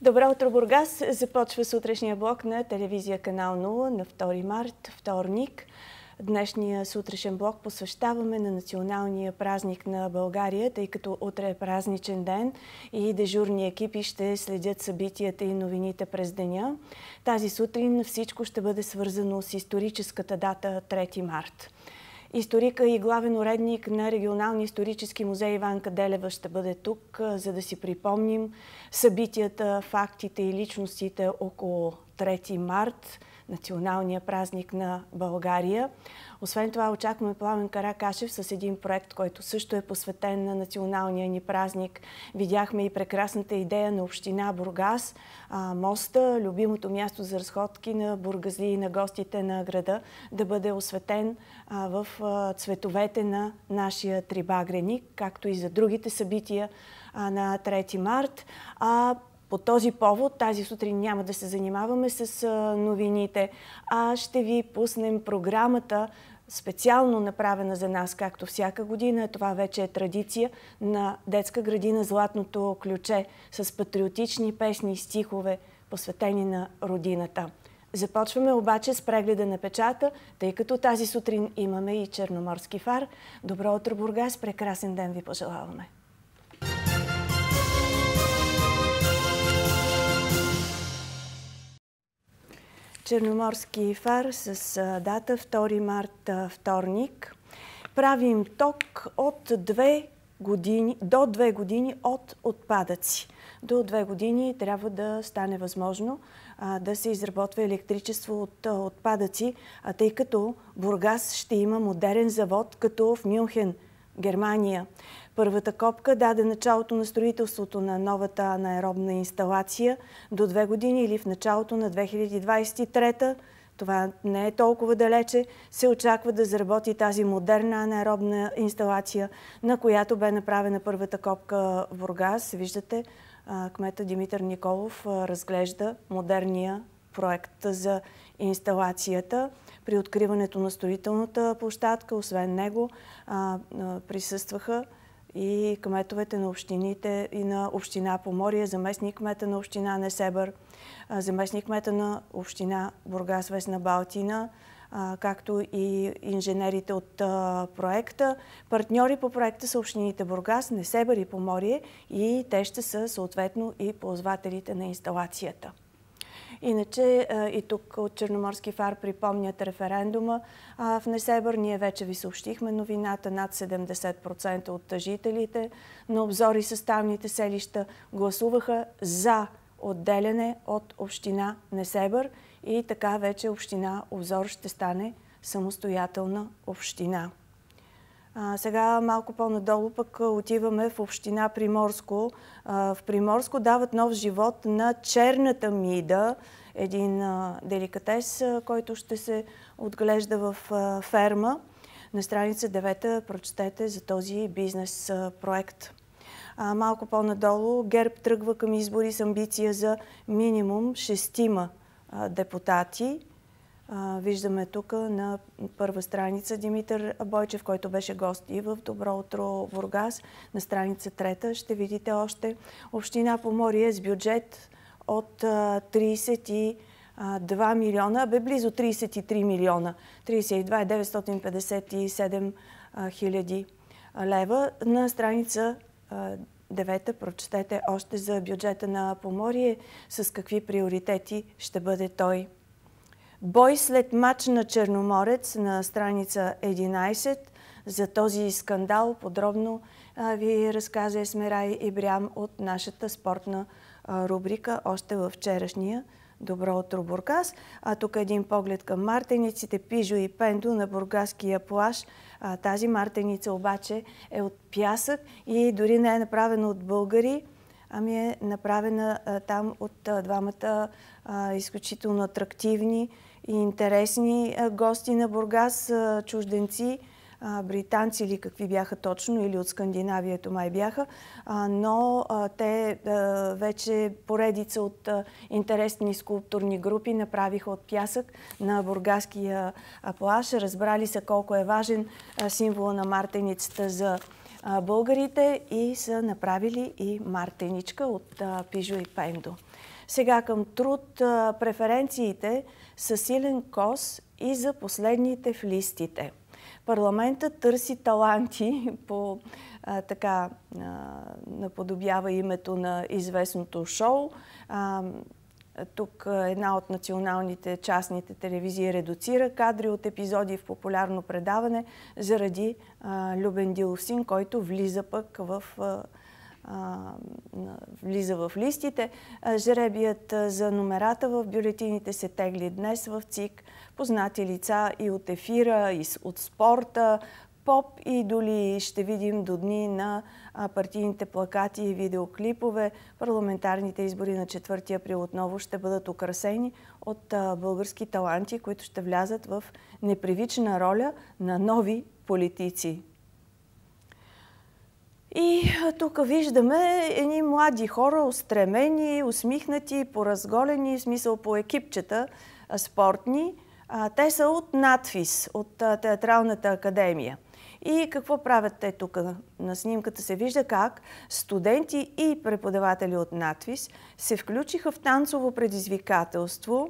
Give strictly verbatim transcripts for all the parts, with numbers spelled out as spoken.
Добро утро, Бургас! Започва сутрешния блок на телевизия Канал нула на втори март, вторник. Днешния сутрешен блок посвещаваме на националния празник на България, тъй като утре е празничен ден и дежурни екипи ще следят събитията и новините през деня. Тази сутрин всичко ще бъде свързано с историческата дата трети март. Историка и главен уредник на Регионалния исторически музей Иванка Делева ще бъде тук, за да си припомним събитията, фактите и личностите около трети март, националния празник на България. Освен това очакваме Пламен Каракашев с един проект, който също е посветен на националния ни празник. Видяхме и прекрасната идея на община Бургас, моста, любимото място за разходки на бургазли и на гостите на града, да бъде осветен в цветовете на нашия трибагреник, както и за другите събития на трети март. По този повод тази сутрин няма да се занимаваме с новините, а ще ви пуснем програмата, специално направена за нас, както всяка година. Това вече е традиция на детска градина Златното ключе с патриотични песни и стихове, посветени на родината. Започваме обаче с прегледа на печата, тъй като тази сутрин имаме и черноморски фар. Добро утро, Бургас! Прекрасен ден ви пожелаваме! Черноморски фар с дата втори март, вторник. Правим ток от две години, до две години от отпадъци. До две години трябва да стане възможно а, да се изработва електричество от а, отпадъци, а тъй като Бургас ще има модерен завод, като в Мюнхен, Германия. Първата копка даде началото на строителството на новата анаеробна инсталация до две години или в началото на две хиляди двадесет и трета. Това не е толкова далече. Се очаква да заработи тази модерна анаеробна инсталация, на която бе направена първата копка в Бургас. Виждате, кмета Димитър Николов разглежда модерния проект за инсталацията. При откриването на строителната площадка, освен него, присъстваха и кметовете на общините и на община Поморие, заместник кмета на община Несебър, заместник кмета на община Бургас Весна Балтина, както и инженерите от проекта. Партньори по проекта са общините Бургас, Несебър и Поморие и те ще са съответно и ползвателите на инсталацията. Иначе и тук от Черноморски фар припомнят референдума. В Несебър ние вече ви съобщихме новината. Над седемдесет процента от жителите на Обзор и съставните селища гласуваха за отделяне от община Несебър и така вече община Обзор ще стане самостоятелна община. А, сега малко по-надолу пък отиваме в община Приморско. А, в Приморско дават нов живот на черната мида, един а, деликатес, а, който ще се отглежда в а, ферма. На страница девета прочетете за този бизнес а, проект. А, малко по-надолу ГЕРБ тръгва към избори с амбиция за минимум шестима а, депутати. Виждаме тук на първа страница Димитър Бойчев, който беше гост и в Добро утро, Бургас. На страница трета ще видите още община Поморие с бюджет от тридесет и два милиона, бе близо тридесет и три милиона, тридесет и два милиона деветстотин петдесет и седем хиляди лева. На страница девета прочетете още за бюджета на Поморие, с какви приоритети ще бъде той. Бой след мач на Черноморец на страница единадесет. За този скандал подробно ви разказа Есмерай Ибрям от нашата спортна рубрика още във вчерашния Добро утро, Бургас. А тук един поглед към мартениците Пижо и Пендо на бургаския плаж. А, тази мартеница обаче е от пясък и дори не е направена от българи, ами е направена а, там от а, двамата а, изключително атрактивни и интересни а, гости на Бургас, а, чужденци, а, британци или какви бяха точно, или от Скандинавието май бяха, а, но а, те а, вече поредица от а, интересни скулптурни групи направиха от пясък на бургаския а, плаж. Разбрали са колко е важен а, символа на мартеницата за а, българите и са направили и мартеничка от а, Пижо и Пендо. Сега към труд. Преференциите са силен кос и за последните в листите. Парламентът търси таланти по а, така а, наподобява името на известното шоу. А, тук една от националните частните телевизии редуцира кадри от епизоди в популярно предаване заради а, Любен Дилов син, който влиза пък в а, а, влиза в листите. Жребият за номерата в бюлетините се тегли днес в ЦИК. Познати лица и от ефира, и от спорта, поп идоли ще видим до дни на партийните плакати и видеоклипове. Парламентарните избори на четвърти април отново ще бъдат украсени от български таланти, които ще влязат в непривична роля на нови политици. И тук виждаме едни млади хора, устремени, усмихнати, поразголени, в смисъл по екипчета спортни. Те са от НАТФИЗ, от Театралната академия. И какво правят те тук? На снимката се вижда как студенти и преподаватели от НАТФИЗ се включиха в танцово предизвикателство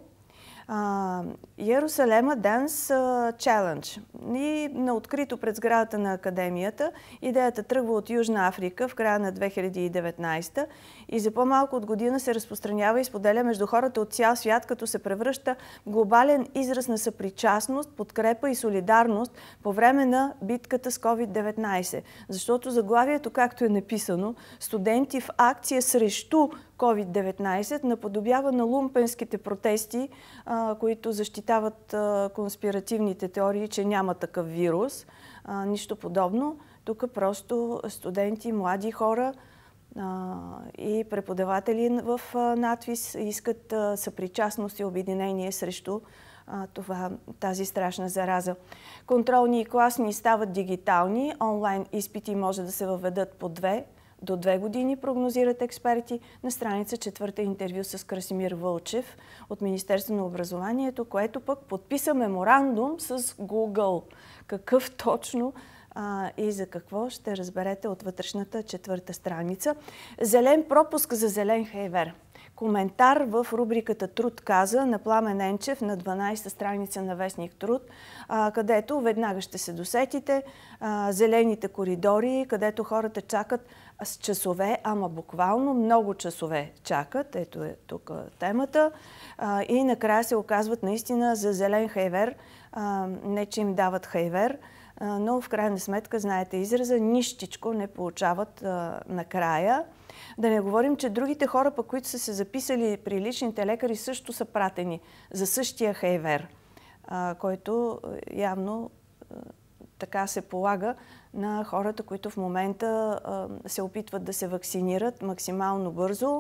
Иерусалема Dance Challenge. И на открито пред сградата на Академията. Идеята тръгва от Южна Африка в края на две хиляди и деветнадесета и за по-малко от година се разпространява и споделя между хората от цял свят, като се превръща в глобален израз на съпричастност, подкрепа и солидарност по време на битката с ковид деветнадесет. Защото заглавието, както е написано, студенти в акция срещу ковид деветнадесет наподобява на лумпенските протести, а, които защитават а, конспиративните теории, че няма такъв вирус. А, нищо подобно. Тук просто студенти, млади хора а, и преподаватели в НАТФИЗ искат а, съпричастност и обединение срещу а, това, тази страшна зараза. Контролни и класни стават дигитални. Онлайн изпити може да се въведат по две до две години, прогнозират експерти. На страница четвърта интервю с Красимир Вълчев от Министерството на образованието, което пък подписа меморандум с Google. Какъв точно а, и за какво ще разберете от вътрешната четвърта страница. Зелен пропуск за зелен хейвер. Коментар в рубриката Труд каза на Пламен Енчев на дванадесета страница на вестник Труд, а, където веднага ще се досетите а, зелените коридори, където хората чакат с часове, ама буквално много часове чакат. Ето е тук темата. А, и накрая се оказват наистина за зелен хайвер. А, не, че им дават хайвер, а, но в крайна сметка, знаете израза, нищичко не получават а, накрая. Да не говорим, че другите хора, пък, които са се записали при личните лекари, също са пратени за същия хайвер, а, който явно а, така се полага на хората, които в момента а, се опитват да се вакцинират максимално бързо.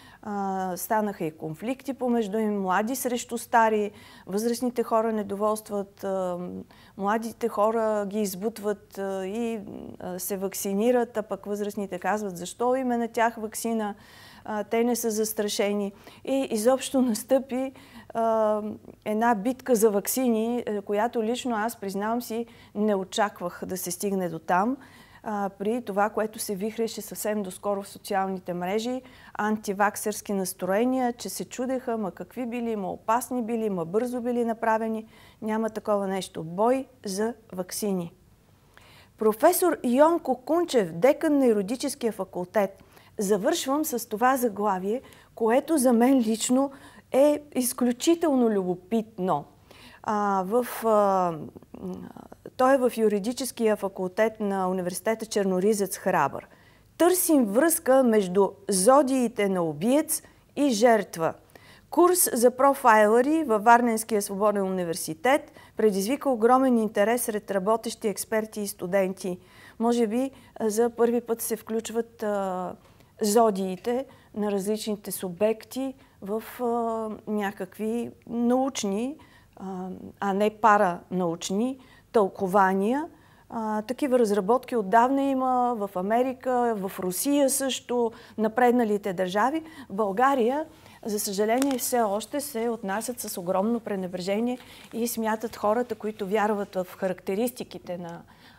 А, станаха и конфликти помежду им, млади срещу стари, възрастните хора недоволстват, а, младите хора ги избутват а, и а, се вакцинират, а пък възрастните казват защо им е на тях вакцина, а, те не са застрашени. И изобщо настъпи а, една битка за вакцини, която лично аз, признавам си, не очаквах да се стигне до там. При това, което се вихреше съвсем доскоро в социалните мрежи, антиваксерски настроения, че се чудеха, ма какви били, ма опасни били, ма бързо били направени. Няма такова нещо. Бой за ваксини. Професор Йонко Кунчев, декан на юридическия факултет. Завършвам с това заглавие, което за мен лично е изключително любопитно. А, в... А, Той е в юридическия факултет на университета Черноризец Храбър. Търсим връзка между зодиите на убиец и жертва. Курс за профайлъри във Варненския свободен университет предизвика огромен интерес сред работещи експерти и студенти. Може би за първи път се включват а, зодиите на различните субекти в а, някакви научни, а, а не паранаучни тълкования. А, такива разработки отдавна има в Америка, в Русия също, напредналите държави. В България, за съжаление, все още се отнасят с огромно пренебрежение и смятат хората, които вярват в характеристиките на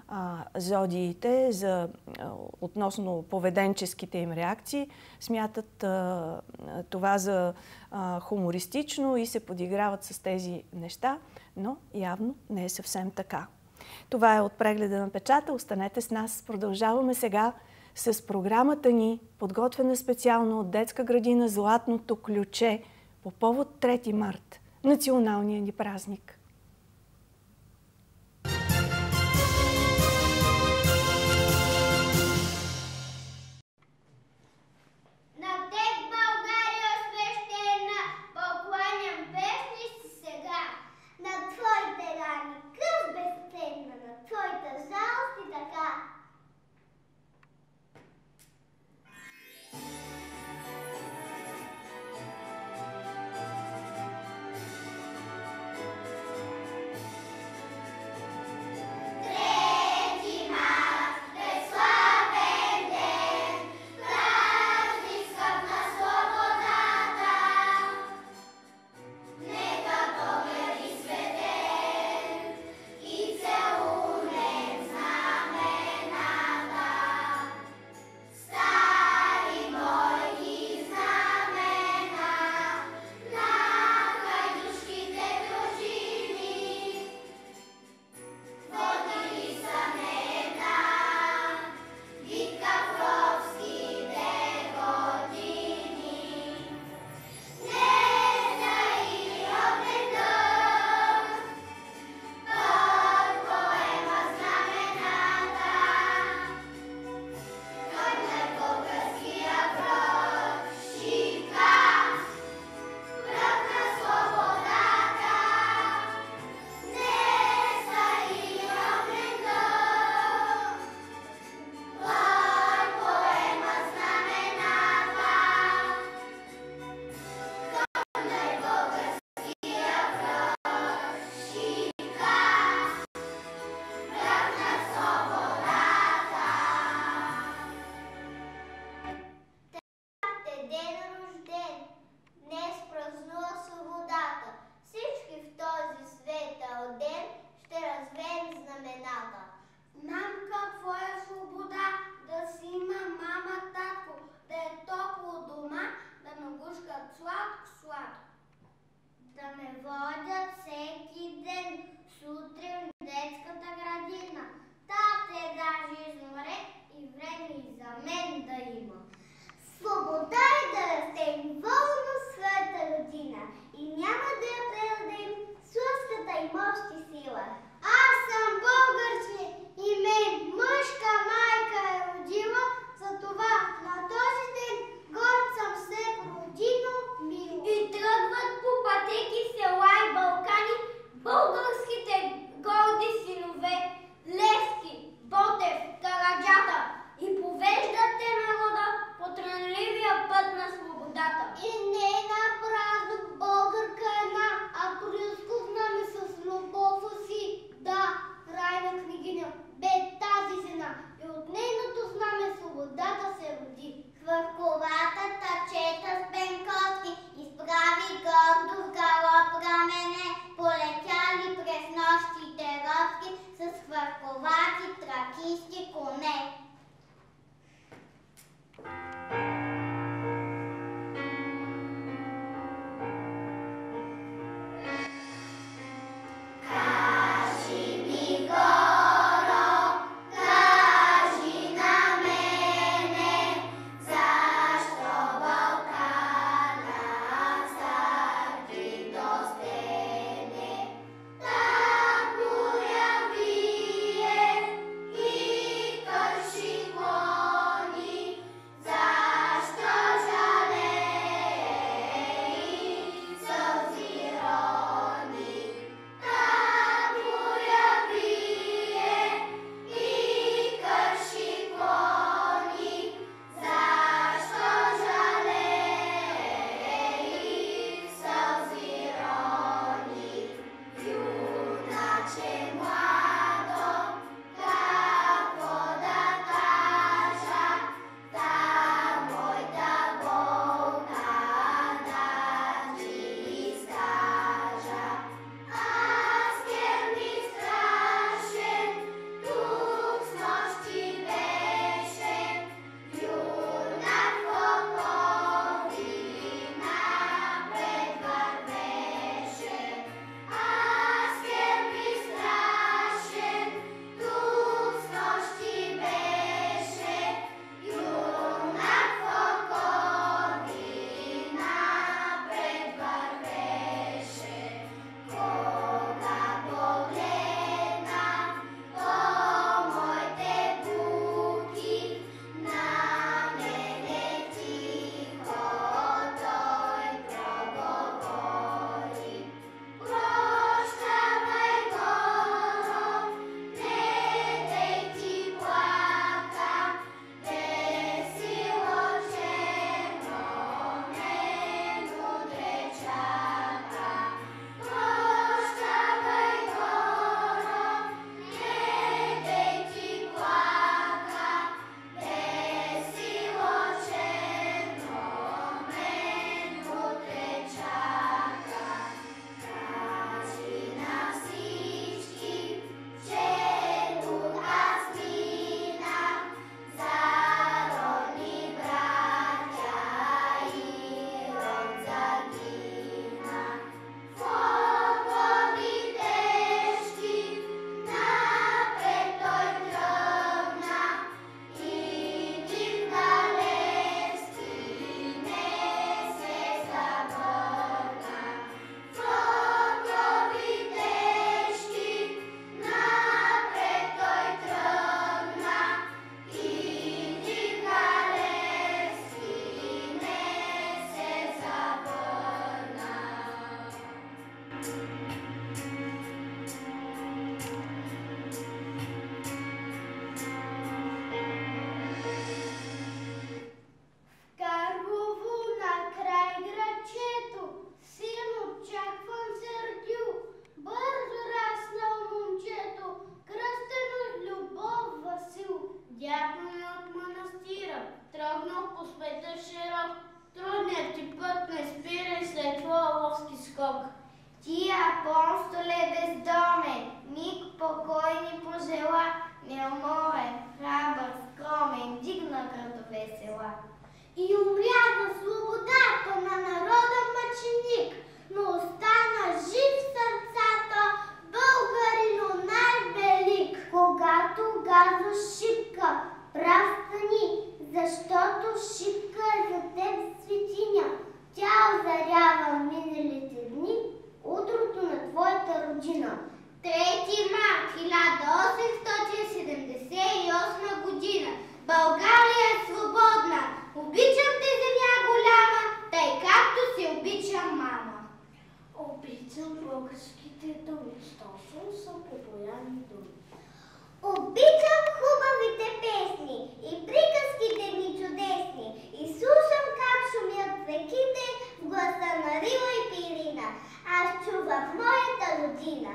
а, зодиите за, а, относно поведенческите им реакции, смятат а, това за а, хумористично и се подиграват с тези неща, но явно не е съвсем така. Това е от прегледа на печата. Останете с нас. Продължаваме сега с програмата ни, подготвена специално от детска градина Златното ключе по повод трети март, националния ни празник. Бе, тази неуморен, храбър, скромен, дигна градове села. И умря за свободата на народа мъченик, но остана жив в сърцата българино най-велик. Когато газва шипка, прав стани, защото шипка е за теб светиня. Тя озарява миналите дни, утрото на твоята родина. трети март хиляда осемстотин седемдесет и осма година. България е свободна. Обичам те, земя голяма, тъй както се обича мама. Обичам българските думи, точно са побояни думи. Обичам хубавите песни и приказките ми чудесни и слушам как шумят реките в гласа на Рила и Пирина. Аз чувам моята родина.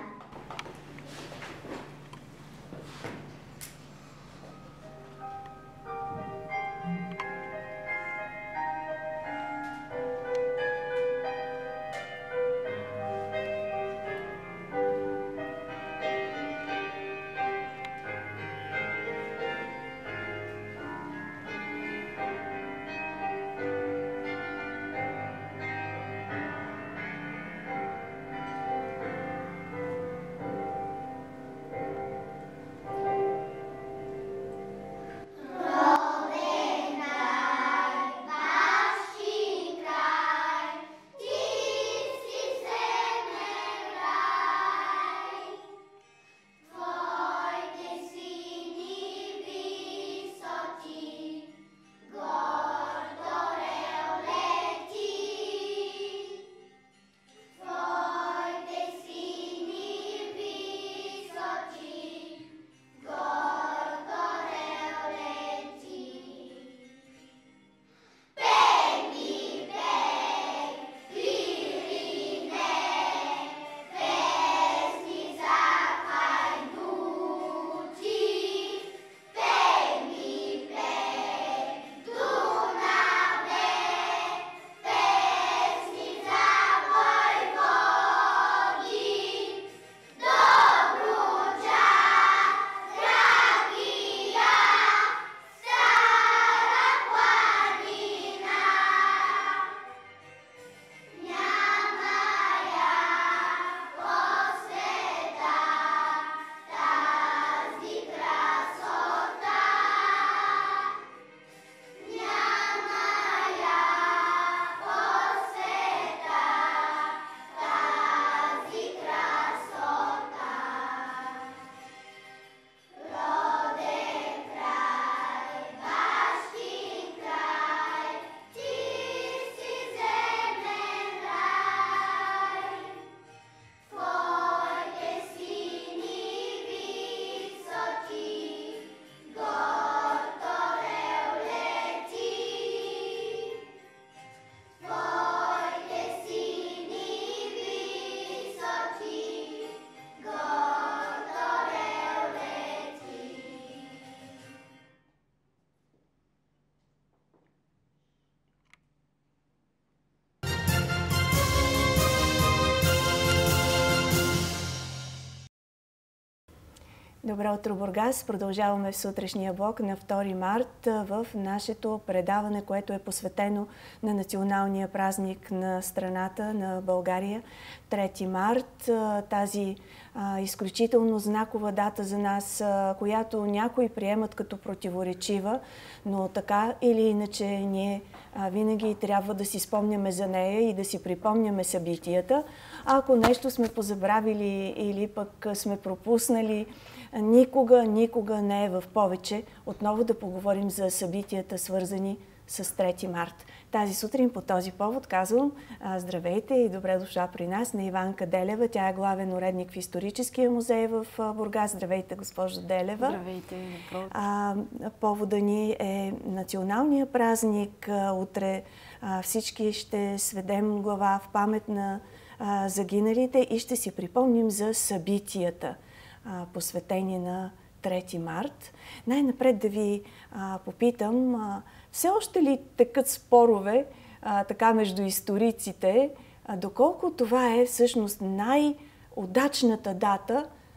Добро утро, Бургас! Продължаваме в сутрешния блок на втори март в нашето предаване, което е посветено на националния празник на страната, на България. трети март, тази а, изключително знакова дата за нас, а, която някои приемат като противоречива, но така или иначе ние а, винаги трябва да си спомняме за нея и да си припомняме събитията. Ако нещо сме позабравили или пък сме пропуснали, никога, никога не е в повече отново да поговорим за събитията, свързани с трети март. Тази сутрин по този повод казвам здравейте и добре дошла при нас на Иванка Делева. Тя е главен уредник в Историческия музей в Бургас. Здравейте, госпожо Делева. Здравейте. Добро. А, повода ни е националния празник. Утре а, всички ще сведем глава в памет на а, загиналите и ще си припомним за събитията, а, посветени на трети март. Най-напред да ви а, попитам, а, все още ли текат спорове а, така между историците, а, доколко това е всъщност най-удачната дата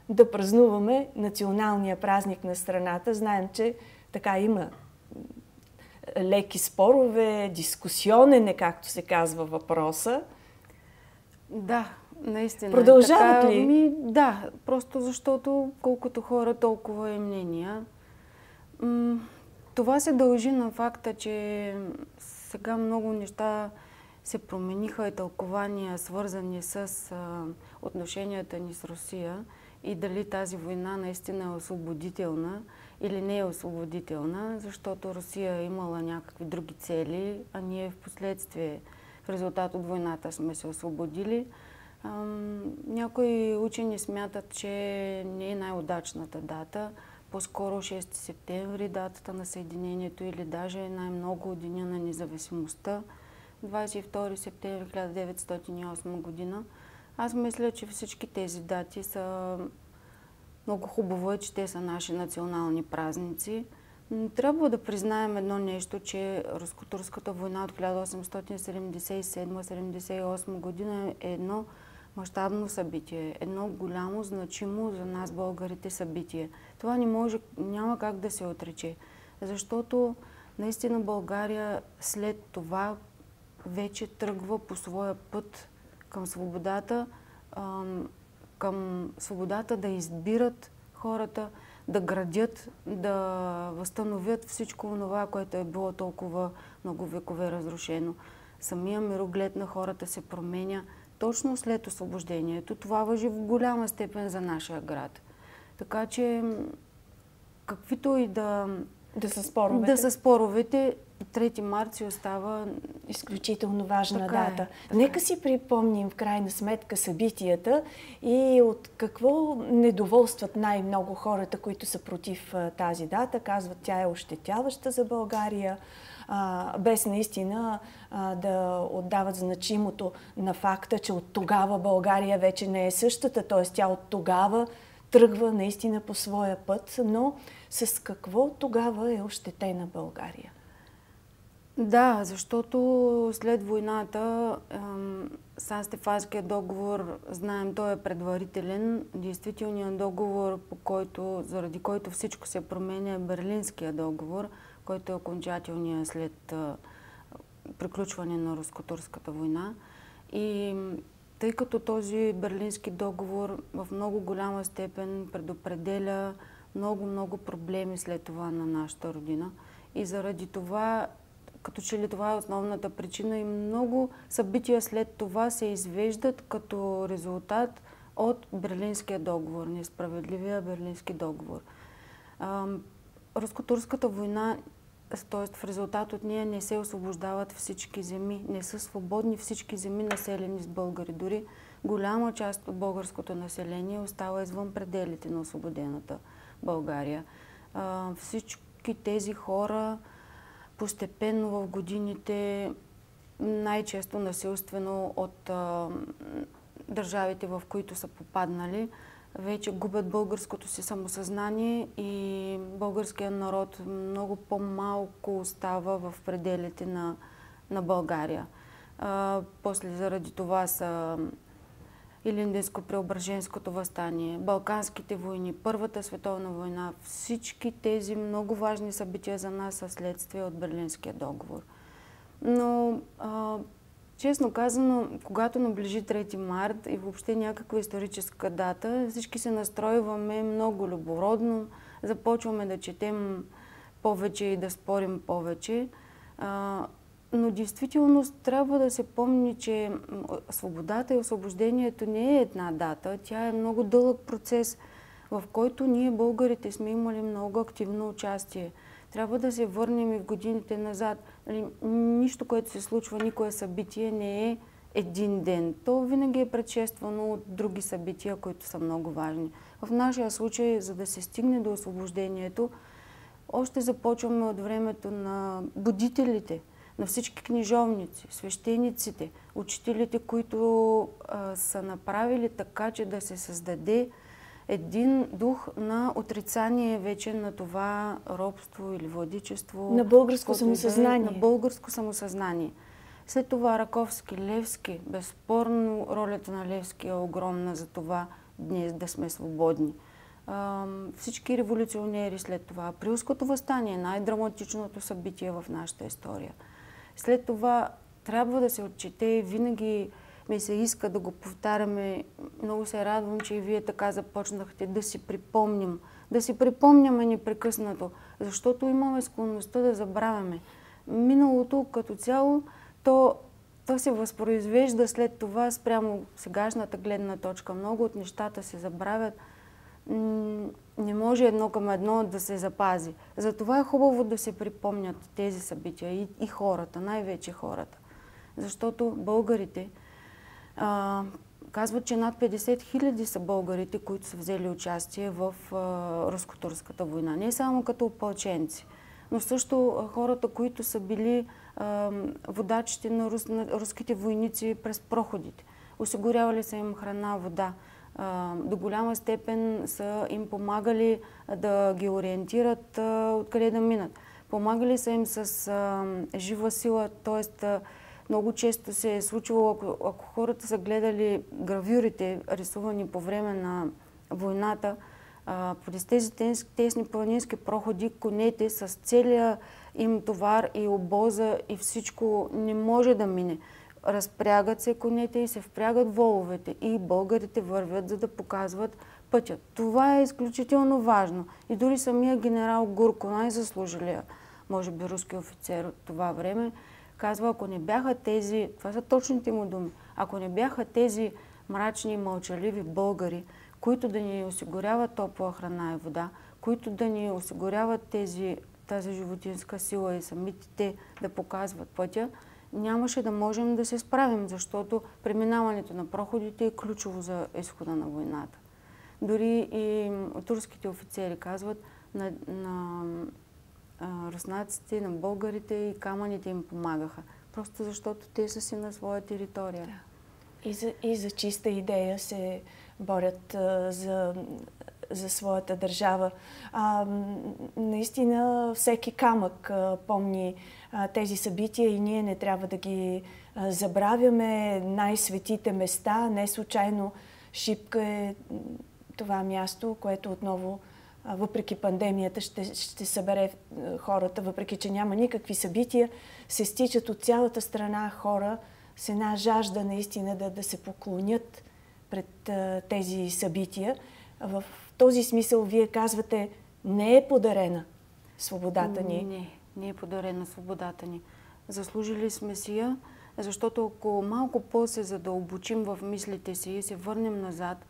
да празнуваме националния празник на страната. Знаем, че така има леки спорове, дискусионен е, както се казва, въпроса. Да, наистина. Продължават така, ли? Ми, да, просто защото колкото хора, толкова и мнения. М- това се дължи на факта, че сега много неща се промениха и тълкования, свързани с а, отношенията ни с Русия и дали тази война наистина е освободителна или не е освободителна, защото Русия е имала някакви други цели, а ние в последствие в резултат от войната сме се освободили. Ам, някои учени смятат, че не е най-удачната дата, по-скоро шести септември, датата на Съединението или даже най-много от Деня на независимостта, двадесет и втори септември хиляда деветстотин и осма година. Аз мисля, че всички тези дати са много хубаво е, че те са наши национални празници. Трябва да признаем едно нещо, че Руско-турската война от хиляда осемстотин седемдесет и седма - седемдесет и осма година е едно мащабно събитие, едно голямо, значимо за нас българите събитие. Това не може, няма как да се отрече, защото наистина България след това вече тръгва по своя път към свободата, към свободата да избират хората, да градят, да възстановят всичко това, което е било толкова много векове разрушено. Самия мироглед на хората се променя точно след освобождението. Това важи в голяма степен за нашия град. Така че, каквито и да, да са споровете, да са споровете, трети март си остава изключително важна така дата. Е, Нека е. си припомним в крайна сметка събитията и от какво недоволстват най-много хората, които са против а, тази дата. Казват, тя е ощетяваща за България, а, без наистина а, да отдават значимото на факта, че от тогава България вече не е същата, т.е. тя от тогава тръгва наистина по своя път, но с какво тогава е ощетена България? Да, защото след войната Сан-Стефанският договор, знаем, той е предварителен. Действителният договор, по който, заради който всичко се променя, е Берлинския договор, който е окончателният след а, приключване на Руско-турската война. И тъй като този Берлински договор в много голяма степен предопределя много-много проблеми след това на нашата родина. И заради това, като че ли това е основната причина, и много събития след това се извеждат като резултат от Берлинския договор, несправедливия Берлински договор. Руско-турската война, т.е. в резултат от нея не се освобождават всички земи, не са свободни всички земи, населени с българи. Дори голяма част от българското население остава извън пределите на освободената България. А, всички тези хора постепенно в годините, най-често насилствено от а, държавите, в които са попаднали, вече губят българското си самосъзнание и българският народ много по-малко остава в пределите на, на България. А, после заради това са Илинденско-Преображенското въстание, Балканските войни, Първата световна война. Всички тези много важни събития за нас са следствие от Берлинския договор. Но, а, честно казано, когато наближи трети март и въобще някаква историческа дата, всички се настройваме много любородно, започваме да четем повече и да спорим повече. А, Но действително трябва да се помни, че свободата и освобождението не е една дата. Тя е много дълъг процес, в който ние, българите, сме имали много активно участие. Трябва да се върнем и в годините назад. Нищо, което се случва, никое събитие не е един ден. То винаги е предшествано от други събития, които са много важни. В нашия случай, за да се стигне до освобождението, още започваме от времето на будителите, на всички книжовници, свещениците, учителите, които а, са направили така, че да се създаде един дух на отрицание вече на това робство или владичество. На българско самосъзнание. На българско самосъзнание. След това Раковски, Левски, безспорно ролята на Левски е огромна за това днес да сме свободни. Всички революционери след това. Априлското въстание е най-драматичното събитие в нашата история. След това трябва да се отчете и винаги ми се иска да го повтаряме. Много се радвам, че и вие така започнахте да си припомним. Да си припомняме непрекъснато, защото имаме склонността да забравяме. Миналото като цяло, то, то се възпроизвежда след това спрямо сегашната гледна точка. Много от нещата се забравят. Не може едно към едно да се запази. Затова е хубаво да се припомнят тези събития и, и хората, най-вече хората. Защото българите а, казват, че над петдесет хиляди са българите, които са взели участие в а, руско-турската война. Не само като опълченци, но също а, хората, които са били а, водачите на, рус, на руските войници през проходите. Осигурявали са им храна, вода. До голяма степен са им помагали да ги ориентират откъде да минат. Помагали са им с а, жива сила, т.е. много често се е случвало, ако, ако хората са гледали гравюрите, рисувани по време на войната, а, през тези тесни планински проходи, конете с целия им товар и обоза и всичко не може да мине. Разпрягат се конете и се впрягат воловете и българите вървят, за да показват пътя. Това е изключително важно. И дори самия генерал Гурко, най-заслужилия, може би руски офицер от това време, казва, ако не бяха тези, това са точните му думи, ако не бяха тези мрачни и мълчаливи българи, които да ни осигуряват топла храна и вода, които да ни осигуряват тези, тази животинска сила и самите те да показват пътя, нямаше да можем да се справим, защото преминаването на проходите е ключово за изхода на войната. Дори и турските офицери казват, на, на а, руснаците, на българите и камъните им помагаха. Просто защото те са си на своя територия. Да. И, за, и за чиста идея се борят а, за, за своята държава. А, наистина всеки камък а, помни а, тези събития и ние не трябва да ги а, забравяме. Най-светите места, не случайно Шипка е това място, което отново, а, въпреки пандемията, ще, ще събере хората, въпреки че няма никакви събития, се стичат от цялата страна хора с една жажда наистина да, да се поклонят пред а, тези събития. В този смисъл вие казвате, не е подарена свободата ни. Не, не е подарена свободата ни. Заслужили сме си я, защото ако малко по-се задълбочим в мислите си и се върнем назад,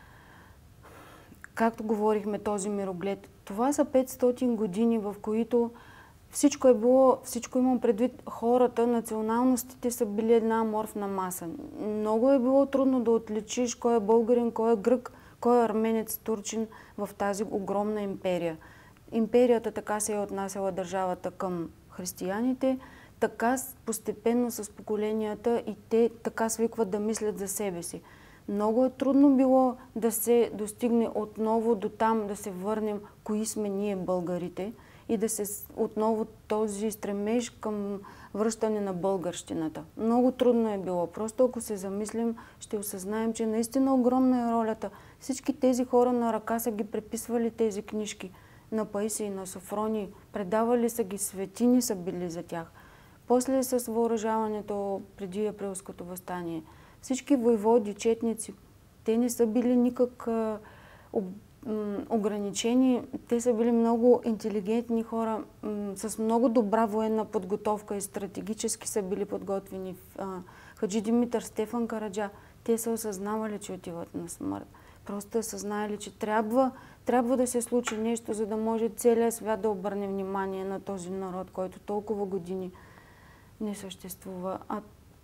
както говорихме този мироглед, това са петстотин години, в които всичко е било, всичко имам предвид, хората, националностите са били една аморфна маса. Много е било трудно да отличиш кой е българин, кой е грък, кой е арменец, турчин в тази огромна империя. Империята така се е отнасяла държавата към християните, така постепенно с поколенията и те така свикват да мислят за себе си. Много е трудно било да се достигне отново до там, да се върнем кои сме ние българите и да се отново този стремеж към връщане на българщината. Много трудно е било. Просто ако се замислим, ще осъзнаем, че наистина огромна е ролята. Всички тези хора на ръка са ги преписвали тези книжки на Паисий, на Софроний, предавали са ги, светини са били за тях. После с въоръжаването преди априлското въстание, всички войводи, четници, те не са били никак а, об, м, ограничени. Те са били много интелигентни хора, м, с много добра военна подготовка и стратегически са били подготвени. А, Хаджи Димитър, Стефан Караджа, те са осъзнавали, че отиват на смърт. Просто осъзнали, че трябва, трябва да се случи нещо, за да може целият свят да обърне внимание на този народ, който толкова години не съществува. А,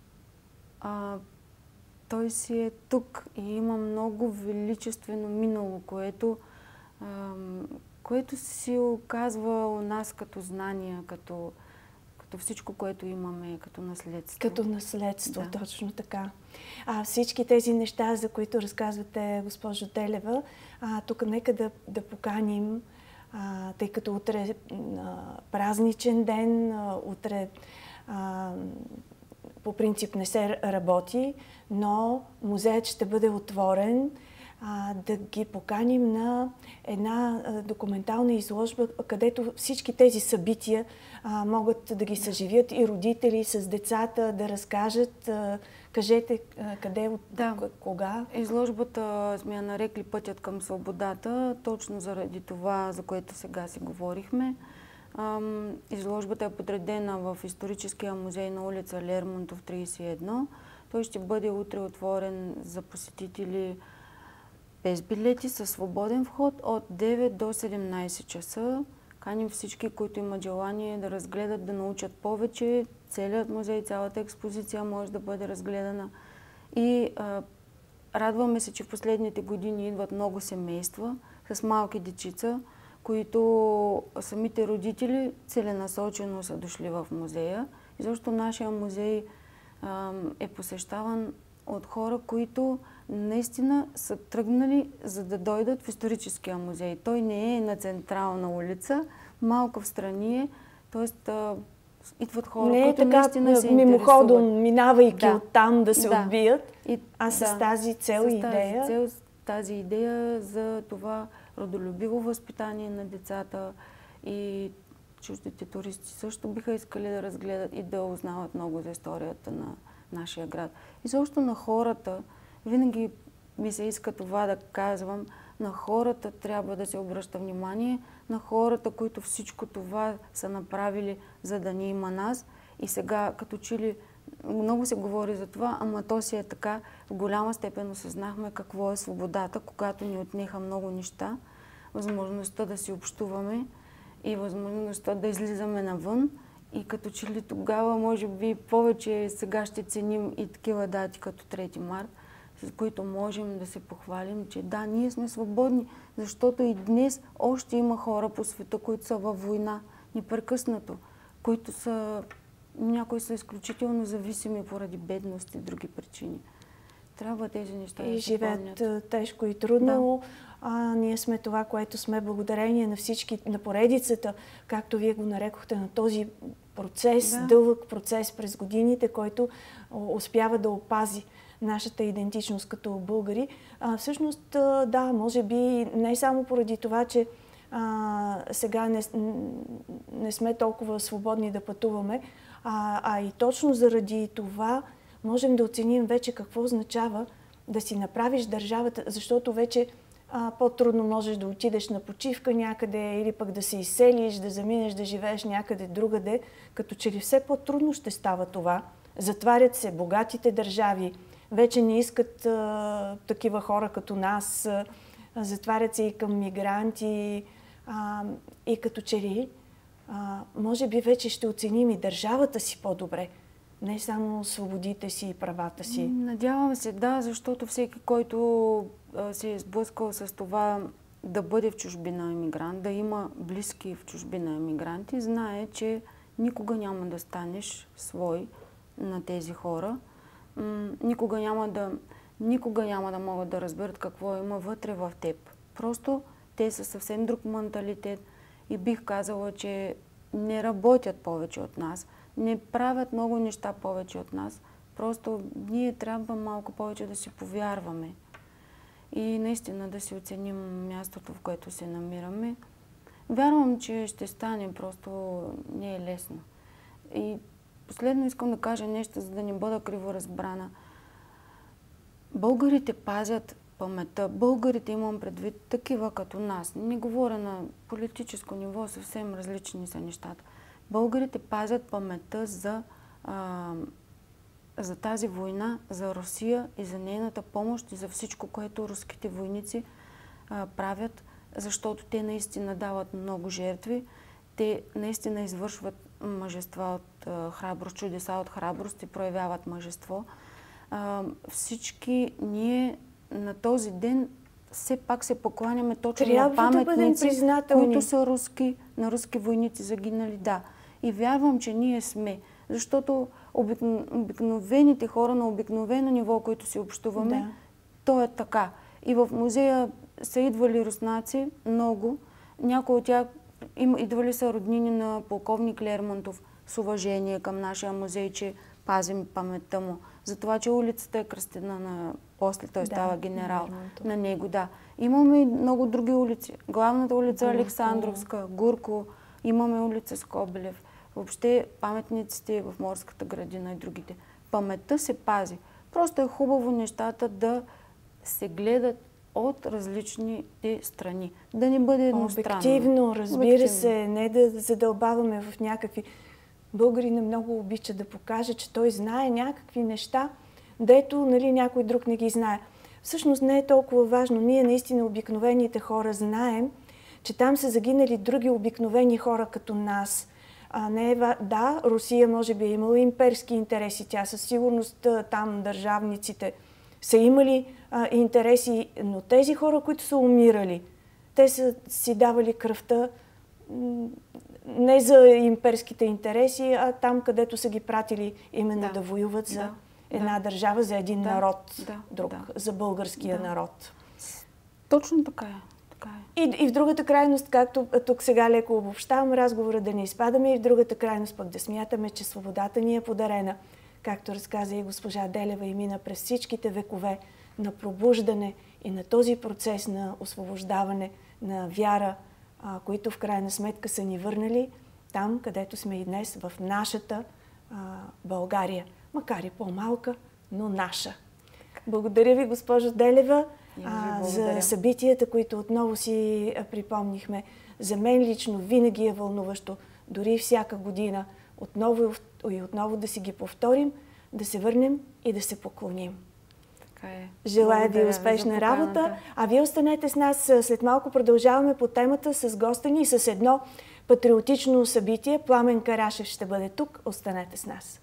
а той си е тук и има много величествено минало, което, а, което си оказва у нас като знания, като, като всичко, което имаме, като наследство. Като наследство, да. Точно така. А всички тези неща, за които разказвате, госпожо Телева, а, тук нека да, да поканим, а, тъй като утре е празничен ден, а, утре а, по принцип не се работи, но музеят ще бъде отворен. а, да ги поканим на една а, документална изложба, където всички тези събития а, могат да ги съживят и родители с децата, да разкажат. А, кажете а, къде, от да. кога? Изложбата сме я нарекли Пътят към свободата, точно заради това, за което сега си говорихме. Изложбата е подредена в историческия музей на улица Лермонтов тридесет и едно. Той ще бъде утре отворен за посетители без билети, със свободен вход от девет до седемнайсет часа. Каним всички, които имат желание да разгледат, да научат повече. Целият музей, цялата експозиция може да бъде разгледана. И а, радваме се, че в последните години идват много семейства с малки дечица, които самите родители целенасочено са дошли в музея. И защото нашия музей а, е посещаван от хора, които наистина са тръгнали, за да дойдат в историческия музей. Той не е на централна улица, малко в страни е, т.е. идват хора, не е които така, наистина се мимоходом, интересуват. минавайки Да. оттам да се Да. отбият, И, а с да, тази цел и с тази идея. Цел, тази идея за това родолюбиво възпитание на децата и чуждите туристи също биха искали да разгледат и да узнават много за историята на нашия град. И също на хората, винаги ми се иска това да казвам, на хората трябва да се обръща внимание, на хората, които всичко това са направили, за да ни има нас. И сега, като че ли много се говори за това, ама то си е така, в голяма степен осъзнахме какво е свободата, когато ни отнеха много неща, възможността да си общуваме и възможността да излизаме навън. И като че ли тогава, може би, повече сега ще ценим и такива дати като трети март, с които можем да се похвалим, че да, ние сме свободни, защото и днес още има хора по света, които са във война, непрекъснато, които са, някои са изключително зависими поради бедност и други причини. Трябва тези неща и да се живеят помнят. тежко и трудно. Да. А, ние сме това, което сме благодарение на всички, на поредицата, както вие го нарекохте, на този процес, Да. дълъг процес през годините, който успява да опази нашата идентичност като българи. А, всъщност, да, може би не само поради това, че а, сега не, не сме толкова свободни да пътуваме, а, а и точно заради това можем да оценим вече какво означава да си направиш държавата, защото вече а, по-трудно можеш да отидеш на почивка някъде или пък да се изселиш, да заминеш да живееш някъде другаде, като че ли все по-трудно ще става това. Затварят се богатите държави, вече не искат а, такива хора като нас, а, затварят се и към мигранти а, и като че ли а, може би вече ще оценим и държавата си по-добре, не само свободите си и правата си. Надявам се, да, защото всеки, който а, се е сблъскал с това да бъде в чужбина емигрант, да има близки в чужбина емигранти, знае, че никога няма да станеш свой на тези хора. М- никога няма да, никога няма да могат да разберат какво има вътре в теб. Просто те са съвсем друг менталитет и бих казала, че не работят повече от нас, не правят много неща повече от нас. Просто ние трябва малко повече да си повярваме и наистина да си оценим мястото, в което се намираме. Вярвам, че ще стане, просто не е лесно. И последно искам да кажа нещо, за да не бъда криво разбрана. Българите пазят паметта. Българите, имам предвид, такива като нас. Не говоря на политическо ниво, съвсем различни са нещата. Българите пазят паметта за, а, за тази война, за Русия и за нейната помощ и за всичко, което руските войници а, правят, защото те наистина дават много жертви. Те наистина извършват мъжества от а, храброст, чудеса от храброст и проявяват мъжество. А, всички ние на този ден все пак се покланяме точно Трябва на да паметници, да които са руски, на руски войници загинали, да. И вярвам, че ние сме, защото обикно, обикновените хора на обикновено ниво, които си общуваме, да. то е така. И в музея са идвали руснаци, много. Някои от тях им, идвали са роднини на полковник Лермонтов с уважение към нашия музей, че пазим паметта му. За това, че улицата е кръстена на... После той Да, става генерал. вярното. На него, да. Имаме и много други улици. Главната улица Гурко. Александровска, Гурко, имаме улица Скобелев. Въобще паметниците в Морската градина и другите. Паметта се пази. Просто е хубаво нещата да се гледат от различните страни. Да не бъде едностранно. Обективно, разбира Обективно. се, не да задълбаваме в някакви... Българина много обича да покаже, че той знае някакви неща, дето, нали, някой друг не ги знае. Всъщност не е толкова важно. Ние наистина обикновените хора знаем, че там са загинали други обикновени хора като нас. А не е, да, Русия може би е имала имперски интереси. Тя със сигурност там държавниците са имали а, интереси, но тези хора, които са умирали, те са си давали кръвта не за имперските интереси, а там, където са ги пратили именно да, Да. да воюват за Да. една Да. държава, за един Да. народ, Да. друг, Да. за българския Да. народ. Точно така е. Така е. И, и в другата крайност, както тук сега леко обобщавам разговора, да не изпадаме, и в другата крайност пък да смятаме, че свободата ни е подарена, както разказа и госпожа Делева, и мина през всичките векове на пробуждане и на този процес на освобождаване, на вяра, а, които в крайна сметка са ни върнали там, където сме и днес, в нашата а, България. Макар и по-малка, но наша. Благодаря ви, госпожо Делева, а, за събитията, които отново си а, припомнихме. За мен лично винаги е вълнуващо, дори всяка година, отново и отново да си ги повторим, да се върнем и да се поклоним. Така е. Желая ви Благодаря успешна за работа. поканата. А вие останете с нас. След малко продължаваме по темата с госта ни и с едно патриотично събитие. Пламен Карашев ще бъде тук. Останете с нас.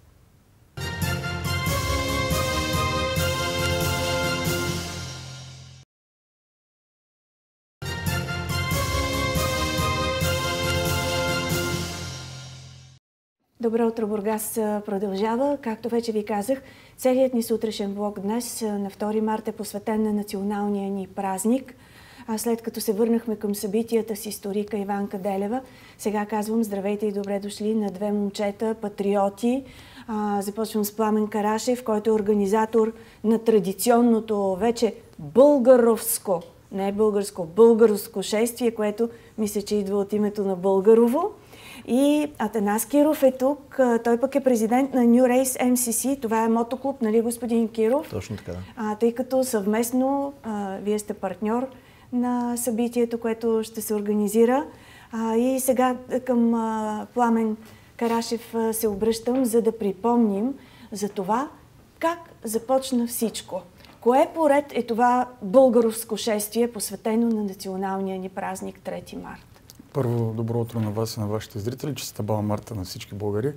Добро утро, Бургас продължава. Както вече ви казах, целият ни сутрешен блок днес на втори март е посветен на националния ни празник. А след като се върнахме към събитията с историка Иванка Делева, сега казвам здравейте и добре дошли на две момчета, патриоти. А, започвам с Пламен Карашев, който е организатор на традиционното вече българовско, не българско, българско шествие, което мисля, че идва от името на Българово. И Атанас Киров е тук. Той пък е президент на New Race Ем Си Си. Това е мотоклуб, нали, господин Киров? Точно така, да. А, тъй като съвместно а, вие сте партньор на събитието, което ще се организира. А, и сега към а, Пламен Карашев а, се обръщам, за да припомним за това как започна всичко. Кое поред е това българовско шествие, посветено на националния ни празник трети март? Първо, добро утро на вас и на вашите зрители, честита Баба Марта на всички българи.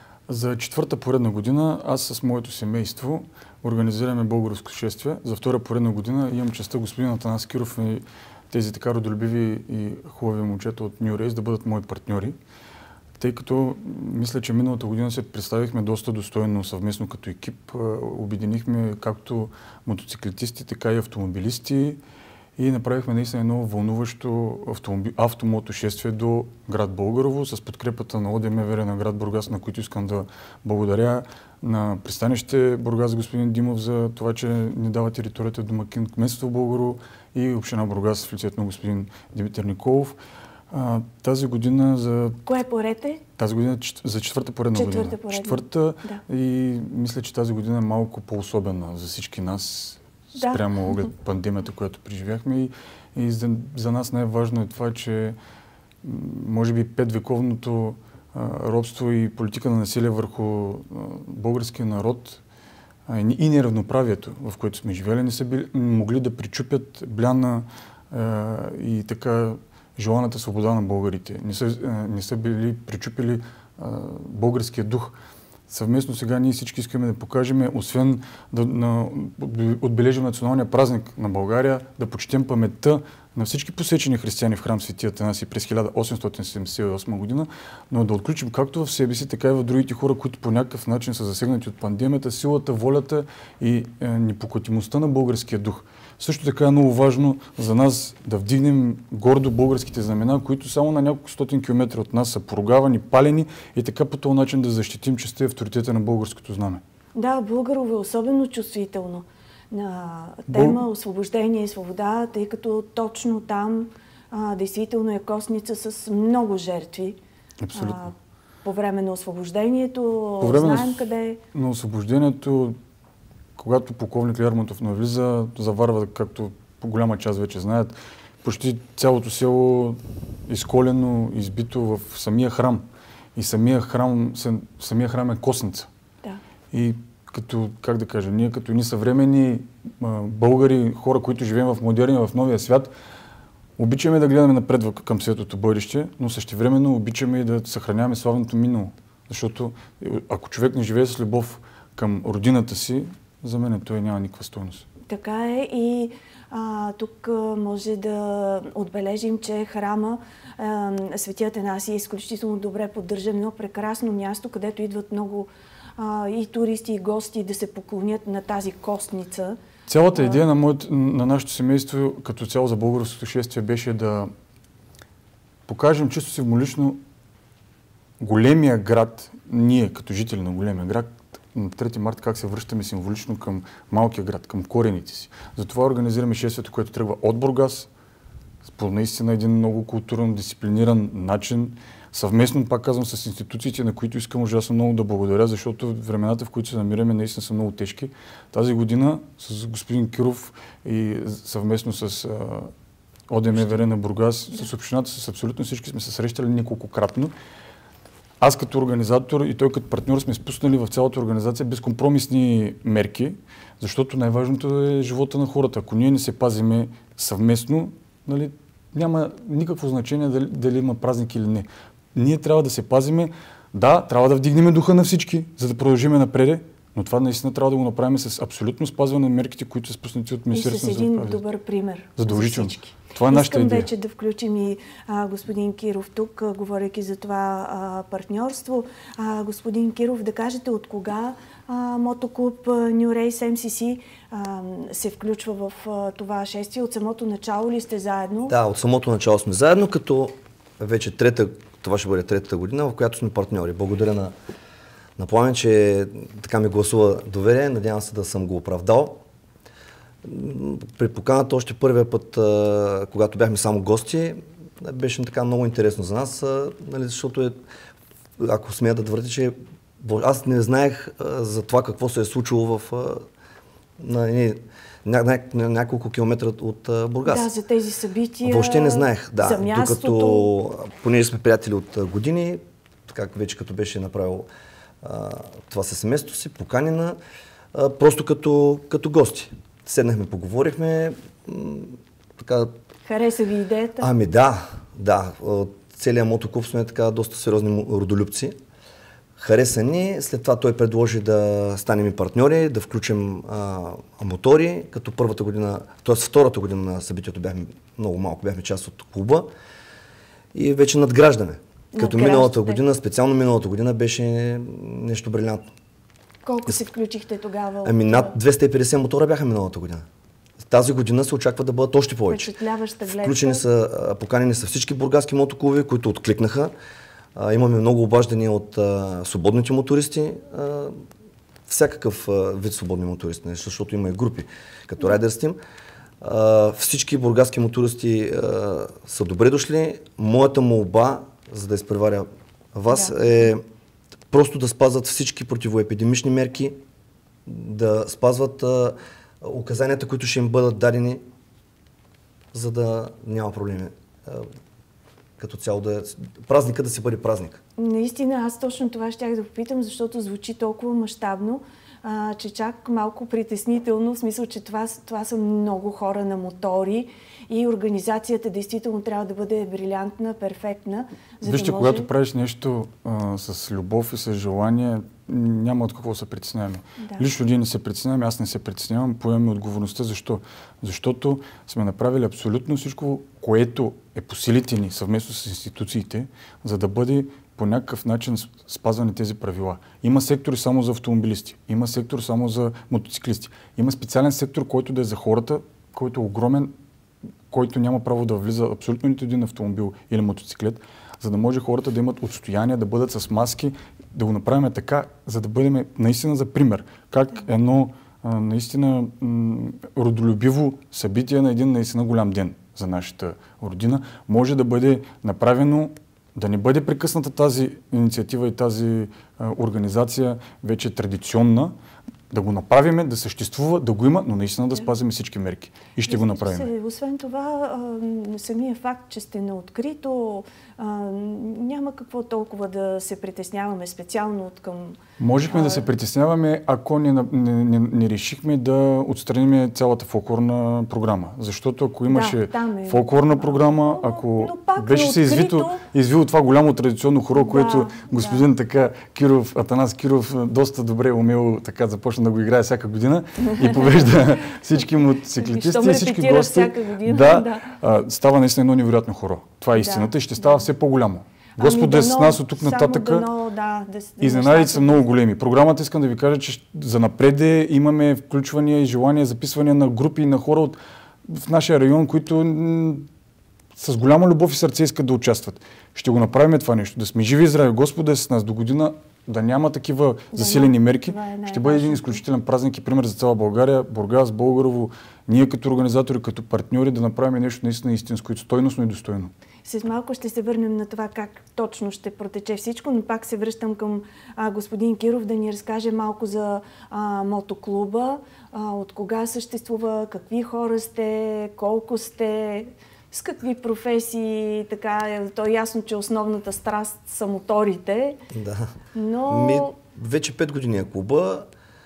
За четвърта поредна година аз с моето семейство организираме българско шествие. За втора поредна година имам честта господин Атанас Киров и тези така родолюбиви и хубави момчета от New Race да бъдат мои партньори. Тъй като мисля, че миналата година се представихме доста достойно съвместно като екип. Обединихме както мотоциклетисти, така и автомобилисти. И направихме наистина едно вълнуващо автомото шествие до град Българово с подкрепата на О Д М В Р на град Бургас, на които искам да благодаря на пристанище Бургас господин Димов за това, че ни дава територията домакин, кметство Българово и община Бургас в лицето на господин Димитър Николов. А, тази година за... Кое поред е? Тази година за четвърта поредна Четвърта година. поредна. Четвърта Да. И мисля, че тази година е малко по-особена за всички нас. Да. Спрямо оглед пандемията, която преживяхме. И, и за, за нас най-важно е това, че може би петвековното а, робство и политика на насилие върху а, българския народ а, и неравноправието, в което сме живели, не са били, могли да причупят бляна а, и така желаната свобода на българите. Не са, а, не са били причупили а, българския дух. Съвместно сега ние всички искаме да покажем, освен да на, отбележим националния празник на България, да почетем паметта на всички посечени християни в храм Свети Атанаси през хиляда осемстотин седемдесет и осма година, но да отключим както в себе си, така и в другите хора, които по някакъв начин са засегнати от пандемията, силата, волята и е, непокътимостта на българския дух. Също така е много важно за нас да вдигнем гордо българските знамена, които само на няколко стотин километра от нас са поругавани, палени и така по този начин да защитим честта и авторитета на българското знаме. Да, Българово е особено чувствително на тема Бъл... освобождение и свобода, тъй като точно там а, действително е костница с много жертви. Абсолютно. А, по време на освобождението, по време знаем на, къде... На освобождението, когато полковник Лермонтов навлиза, заварва, както по голяма част вече знаят, почти цялото село изколено, избито в самия храм. И самия храм, самия храм е костница. Да. И като, как да кажа, ние като ни съвременни а, българи, хора, които живеем в модерния, в новия свят, обичаме да гледаме напред към светлото бъдеще, но същевременно обичаме и да съхраняваме славното минало. Защото ако човек не живее с любов към родината си, за мен той няма никаква стойност. Така е и а, тук може да отбележим, че храма а, Свети Атанасий е изключително добре поддържан, едно прекрасно място, където идват много а, и туристи, и гости да се поклонят на тази костница. Цялата идея на, моят, на нашето семейство, като цяло за българското шествие, беше да покажем чисто символично големия град, ние като жители на големия град, на трети март как се връщаме символично към малкия град, към корените си. Затова организираме шествието, което тръгва от Бургас, по наистина един много културно, дисциплиниран начин, съвместно, пак казвам, с институциите, на които искам ужасно много да благодаря, защото времената, в които се намираме, наистина са много тежки. Тази година с господин Киров и съвместно с ОДМВР на Бургас, да. С общината, с абсолютно всички сме се срещали неколкократно. Аз като организатор и той като партньор сме спуснали в цялата организация безкомпромисни мерки, защото най-важното е живота на хората. Ако ние не се пазиме съвместно, нали, няма никакво значение дали, дали има празник или не. Ние трябва да се пазиме. Да, трябва да вдигнем духа на всички, за да продължим напред, но това наистина трябва да го направим с абсолютно спазване на мерките, които са спуснати от Министерството на здравеопазването. И с един добър пример. Задължително. Това е нашата идея. Искам вече да включим и а, господин Киров тук, а, говорейки за това а, партньорство. А, господин Киров, да кажете от кога а, мотоклуб New Race Ем Си Си а, се включва в а, това шествие? От самото начало ли сте заедно? Да, от самото начало сме заедно, като вече трета, това ще бъде третата година, в която сме партньори. Благодаря на, на Пламен, че така ми гласува доверие. Надявам се да съм го оправдал. При поканата още първия път, а, когато бяхме само гости, беше така много интересно за нас, а, нали, защото е, ако смея да твърдя, че аз не знаех а, за това какво се е случило в а, на, не, ня, ня, ня, няколко километра от а, Бургас. Да, за тези събития. Въобще не знаех, да. За мястото. Докато, понеже сме приятели от а, години, така вече като беше направил а, това със семейството си, поканена, а, просто като, като гости. Седнахме, поговорихме. Така... Хареса ви идеята? Ами да, да. Целият мотоклуб сме така доста сериозни родолюбци. Хареса ни. След това той предложи да станем и партньори, да включим а, мотори. Като първата година, т.е. втората година на събитието бяхме много малко, бяхме част от клуба. И вече надграждаме. Като миналата година, специално миналата година, беше нещо брилянтно. Колко се включихте тогава? Ами над двеста и петдесет мотора бяха миналата година. Тази година се очаква да бъдат още повече. Впечатляваща гледка. Включени са, поканени са всички бургаски мотоклуби, които откликнаха. А, имаме много обаждания от а, свободните мотористи. А, всякакъв а, вид свободни мотористи, защото има и групи, като Riders Team. А, всички бургаски мотористи а, са добре дошли. Моята молба, за да изпреваря вас, да. е просто да спазват всички противоепидемични мерки, да спазват а, указанията, които ще им бъдат дадени, за да няма проблеми. А, като цяло да е, празника да си бъде празник. Наистина, аз точно това щях да попитам, защото звучи толкова мащабно, а, че чак малко притеснително, в смисъл, че това, това са много хора на мотори и организацията действително трябва да бъде брилянтна, перфектна. За Вижте, да може... когато правиш нещо а, с любов и с желание, няма от какво се притесняваме. Да. Лично ние не се притесняваме, аз не се притеснявам, поемаме отговорността. Защо? Защото сме направили абсолютно всичко, което е по силите ни съвместно с институциите, за да бъде по някакъв начин спазване тези правила. Има сектори само за автомобилисти, има сектор само за мотоциклисти, има специален сектор, който да е за хората, който е огромен, който няма право да влиза абсолютно нито един автомобил или мотоциклет, за да може хората да имат отстояние, да бъдат с маски, да го направим така, за да бъдем наистина за пример. Как едно а, наистина м, родолюбиво събитие на един наистина голям ден за нашата родина може да бъде направено, да не бъде прекъсната тази инициатива и тази а, организация вече традиционна, да го направиме, да съществува, да го има, но наистина да спазим всички мерки. И ще го направим. Се, освен това, а, самия факт, че сте на открито, а, няма какво толкова да се притесняваме специално от към... Можехме а... да се притесняваме, ако не, не, не, не решихме да отстраним цялата фолклорна програма. Защото ако имаше да, е... фолклорна програма, ако беше се извито, извило това голямо традиционно хоро, да, което господин да. така Киров, Атанас Киров доста добре умел така започна да го играе всяка година и повежда всички мотоциклетисти и всички гости. Година, да, да. А, става наистина едно невероятно хоро. Това е истината да, и ще става да. все по-голямо. Господ е с нас от тук нататък. Да, да, изненадите са много големи. Програмата, искам да ви кажа, че за напреде имаме включвания и желания, записвания на групи и на хора от, в нашия район, които м- с голяма любов и сърце искат да участват. Ще го направим това нещо. Да сме живи и здрави. Господ е с нас до година. Да няма такива засилени мерки. Е ще бъде един изключителен празник и пример за цяла България. Бургас, Българово, ние като организатори, като партньори да направим нещо наистина истинско, стойностно и достойно. След малко ще се върнем на това как точно ще протече всичко, но пак се връщам към а, господин Киров да ни разкаже малко за а, мотоклуба, а, от кога съществува, какви хора сте, колко сте, с какви професии, така, то е ясно, че основната страст са моторите. Да. Но... Ми, вече пет години е клуба.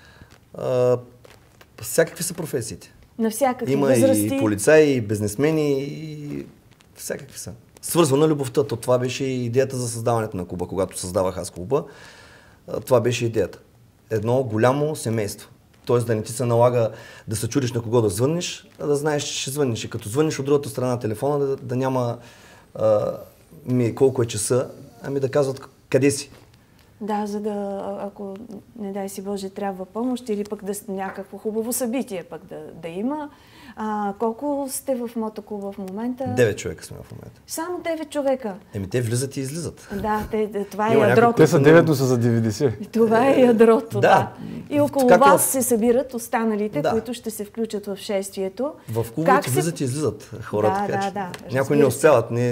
А, всякакви са професиите. На всякакви Има възрасти. И полицаи, и бизнесмени, и всякакви са. Свързвана любовта. То това беше и идеята за създаването на клуба. Когато създавах аз клуба, това беше идеята. Едно голямо семейство. Тоест да не ти се налага да се чудиш на кого да звъннеш, а да знаеш, че ще звъннеш. И като звъннеш от другата страна на телефона, да, да няма а, ми колко е часа, ами да казват къде си. Да, за да, ако не дай си Боже, трябва помощ или пък да някакво хубаво събитие пък да, да има. А, колко сте в мотоклуба в момента? Девет човека сме в момента. Само девет човека? Еми те влизат и излизат. Да, те, това е Има ядрото. някакъв... Те са девет, но са за деветдесет. Това е ядрото, да. да. И около как вас в... се събират останалите, да. които ще се включат в шествието. В клубовете влизат се... и излизат хората. Да, така, да, че... да. Някои не успяват, не,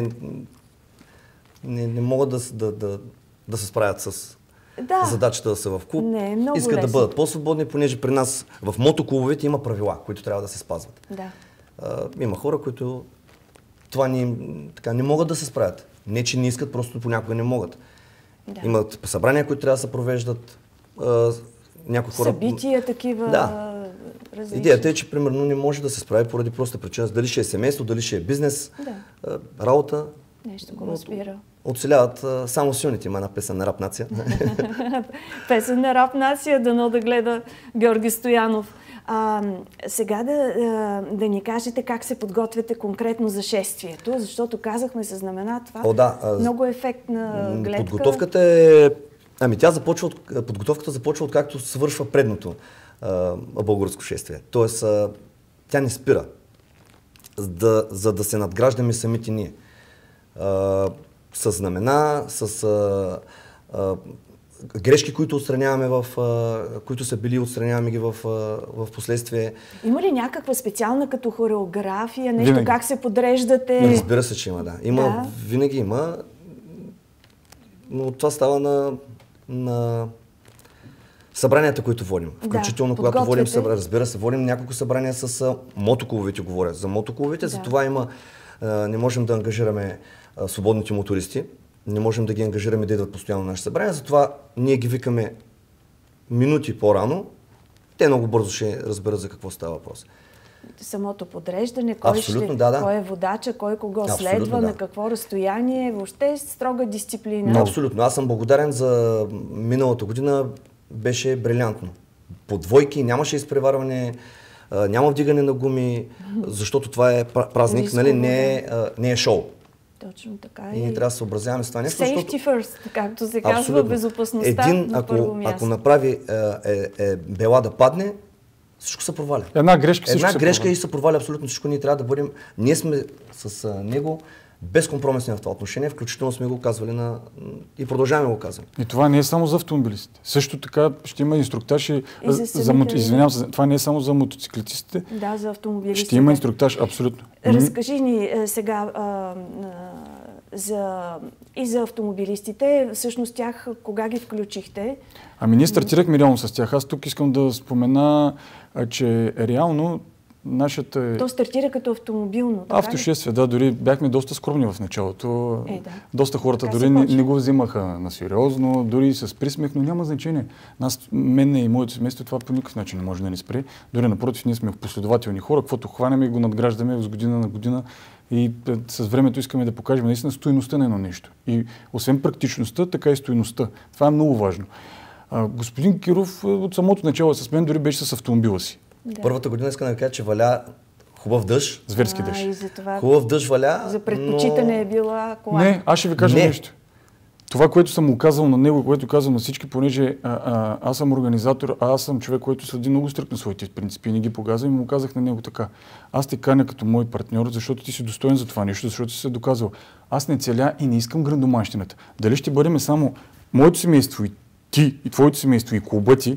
не, не могат да, да, да, да се справят с... Да. Задачата да са в клуб, не, е много искат лесно. да бъдат по-свободни, понеже при нас в мотоклубовете има правила, които трябва да се спазват. Да. А, има хора, които това не, така, не могат да се справят. Не, че не искат, просто понякога не могат. Да. Имат събрания, които трябва да се провеждат. А, някои хора... Събития такива. Да. Различни. Идеята е, че примерно не може да се справи поради проста причина. Дали ще е семейство, дали ще е бизнес, да. а, работа. Нещо го разбира. Оцеляват а, само силните. Има една песен на Рап Нация. Песен на Рап Нация, дано да гледа Георги Стоянов. А, сега да, да ни кажете как се подготвяте конкретно за шествието, защото казахме се знамена това. О, да, а, много ефектна гледка. Подготовката е... Ами тя започва от... Подготовката започва от както свършва предното а, българско шествие. Тоест, а, тя не спира, за да, за да се надграждаме самите ние. А, с знамена, с а, а, грешки, които отстраняваме в, а, които са били, отстраняваме ги в, а, в последствие. Има ли някаква специална като хореография, нещо винаги. Как се подреждате? Разбира се, че има, да. Има, да. Винаги има, но това става на, на събранията, които водим. Включително, да, когато водим събрания. Разбира се, водим няколко събрания с а, мотоклубовете, говоря. За мотоклубовете, да. За това има, а, не можем да ангажираме а, свободните мотористи. Не можем да ги ангажираме да идват постоянно на нашите събрания, затова ние ги викаме минути по-рано. Те много бързо ще разберат за какво става въпрос. Самото подреждане, кой, ще, да, да. кой е водача, кой кого Абсолютно, следва, да. На какво разстояние, въобще строга дисциплина. Абсолютно. Аз съм благодарен за миналата година, беше брилянтно. По двойки, нямаше изпреварване, няма вдигане на гуми, защото това е празник, нали, не, е, не е шоу. Точно така. И ние трябва да се съобразяваме с това нещо. Safety защото... first, както се казва, безопасността Един, на ако, първо място. ако направи е, е, е, бела да падне, всичко се проваля. Една грешка, Една се грешка проваля. и се проваля абсолютно всичко. Ние трябва да бъдем... Ние сме с а, него безкомпромисни в това отношение, включително сме го казвали на... и продължаваме го казваме. И това не е само за автомобилистите. Също така ще има инструктаж и, И за за самите- мото... Извинявам се, това не е само за мотоциклетистите. Да, за автомобилистите. Ще има инструктаж, абсолютно. Разкажи ни е, сега а, а, за, и за автомобилистите. Всъщност тях кога ги включихте? Ами ние стартирахме реално с тях. Аз тук искам да спомена, а, че реално нашата... То стартира като автомобилно, така ли? Автошествие, да, дори бяхме доста скромни в началото. Е, да. Доста хората Така дори се не, почва. не го взимаха на сериозно, дори с присмех, но няма значение. Нас, мен и моето семейство това по никакъв начин не може да ни спре. Дори напротив, ние сме последователни хора, каквото хванеме и го надграждаме с година на година и е, с времето искаме да покажем наистина стойността на едно нещо. И освен практичността, така и стойността. Това е много важно. А, господин Киров от самото начало с мен дори беше с автомобила си. Да. Първата година искам да ви кажа, че валя хубав дъжд. Зверски А, дъжд. и за това Хубав дъжд валя, за предпочитане но... е била кола. Не, аз ще ви кажа Не. нещо. Това, което съм му казал на него, което казвам на всички, понеже а, а, аз съм организатор, а аз съм човек, който следи много стрикно своите принципи и не ги показвам, и му казах на него така. Аз те каня като мой партньор, защото ти си достоен за това нещо, защото си се доказал. Аз не целя и не искам грандоманщината. Дали ще бъдем само моето семейство и ти, и твоето семейство, и клуба ти,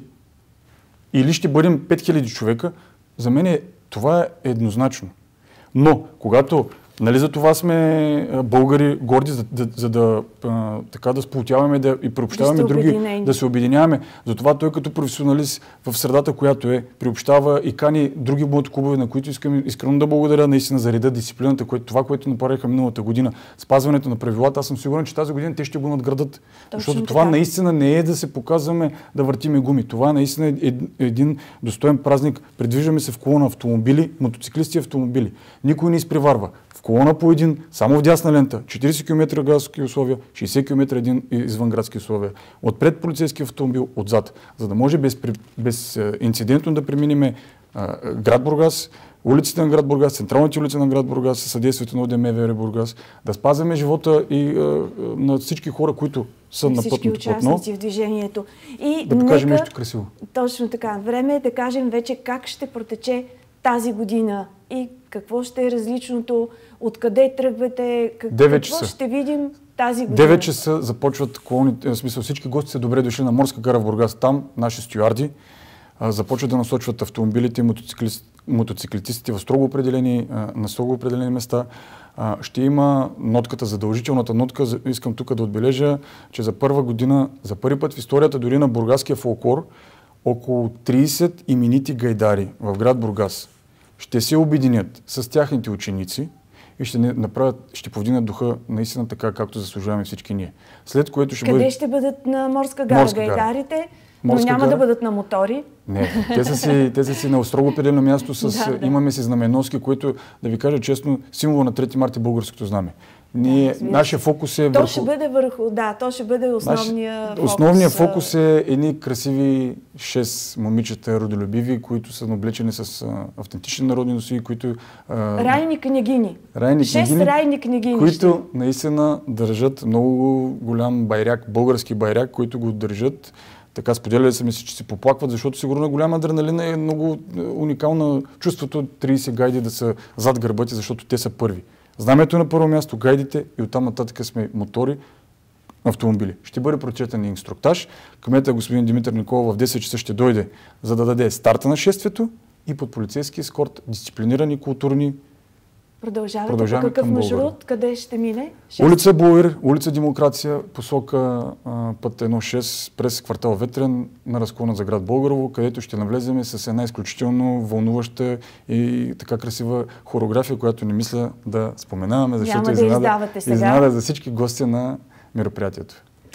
или ще бъдем пет хиляди човека, за мен е, това е еднозначно. Но, когато, нали за това сме а, българи горди, за, да, за да, а, така да сплотяваме да, и приобщаваме Да сте други, обединени. да се обединяваме. Затова той като професионалист в средата, която е, приобщава и кани други мотоклубове, на които искам искрено да благодаря наистина за реда, дисциплината, което, това, което направиха миналата година, спазването на правилата. Аз съм сигурен, че тази година те ще го надградат. Защото това така. наистина не е да се показваме да въртиме гуми. Това наистина е един достоен празник. Предвиждаме се в колона автомобили, мотоциклисти и автомобили. Никой не изпреварва. В колона по един, само в дясна лента, четирийсет километра градски условия, шейсет километра един извън градски условия. Отпред полицейски автомобил, отзад. За да може без, без инцидентно да преминем град Бургас, улиците на град Бургас, централните улици на град Бургас, със съдействието на ОДМВР Бургас, да спазваме живота и а, на всички хора, които са на Всички пътното платно. участници в движението. И Да покажем нека, нещо красиво. Точно така. Време е да кажем вече как ще протече тази година и какво ще е различното, откъде тръгвате, как, девет какво часа. ще видим тази година. девет часа започват колоните, в смисъл всички гости са добре дошли на Морска гара в Бургас. Там наши стюарди а, започват да насочват автомобилите и мотоциклист, мотоциклетистите в строго определени, а, на строго определени места. А, ще има нотката, задължителната нотка. Искам тук да отбележа, че за първа година, за първи път в историята дори на бургаския фолклор, около трийсет именити гайдари в град Бургас ще се обединят с тяхните ученици и ще направят, ще повдигнат духа наистина така, както заслужаваме всички ние. След което ще Къде бъде... ще бъдат на Морска гара Морска гара. гайдарите, Морска но няма гара. да бъдат на мотори. Не, те са си, те са си на строго определено място с... Да, да. Имаме си знаменоски, които, да ви кажа честно, символа на трети март е българското знаме. Ние, разбира се. нашия фокус е То върху... ще бъде върху, да, то ще бъде основния Наш... фокус. Основният а, фокус е едни красиви шест момичета родолюбиви, които са облечени с а, автентични народни носии, които... А, Райни княгини. райни Шест княгини, райни княгини. които наистина държат много голям байрак, български байрак, които го държат. Така споделяли са ми си, че се поплакват, защото сигурно е голяма адреналина и е много уникално чувството трийсет гайди да са зад гърба ти, защото те са първи. Знамето е на първо място, гайдите и оттам нататък сме мотори, автомобили. Ще бъде прочетен инструктаж. Кметът господин Димитър Николов в десет часа ще дойде, за да даде старта на шествието и под полицейски ескорт, дисциплинирани, културни. Продължавате Продължаваме по какъв към маршрут? България. Къде ще мине? Шест. Улица Буер, улица Демокрация, посока а, път едно шест през квартал Ветрен на разклона за град Българово, където ще навлеземе с една изключително вълнуваща и така красива хореография, която не мисля да споменаваме, защото Няма е да изненада, издавате сега. изненада за всички гости на мероприятието.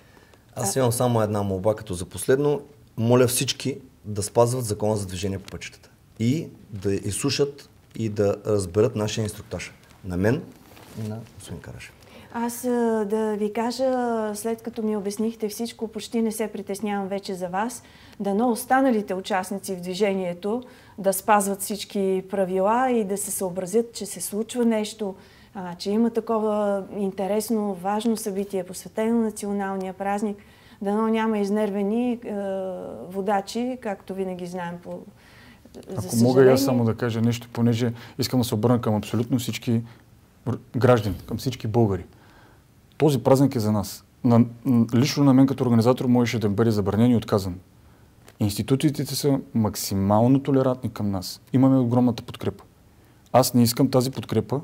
Аз имам само една молба като за последно. Моля всички да спазват закона за движение по пътищата и да изслушат и да разберат нашия инструктаж. На мен и на господин Карашев. Аз а, да ви кажа, след като ми обяснихте всичко, почти не се притеснявам вече за вас. Дано останалите участници в движението да спазват всички правила и да се съобразят, че се случва нещо, а, че има такова интересно, важно събитие, посветено на националния празник. Дано няма изнервени е, водачи, както винаги знаем по За Ако мога и аз само да кажа нещо, понеже искам да се обърна към абсолютно всички граждани, към всички българи. Този празник е за нас. На, лично на мен като организатор можеше да бъде забранен и отказан. Институциите са максимално толерантни към нас. Имаме огромната подкрепа. Аз не искам тази подкрепа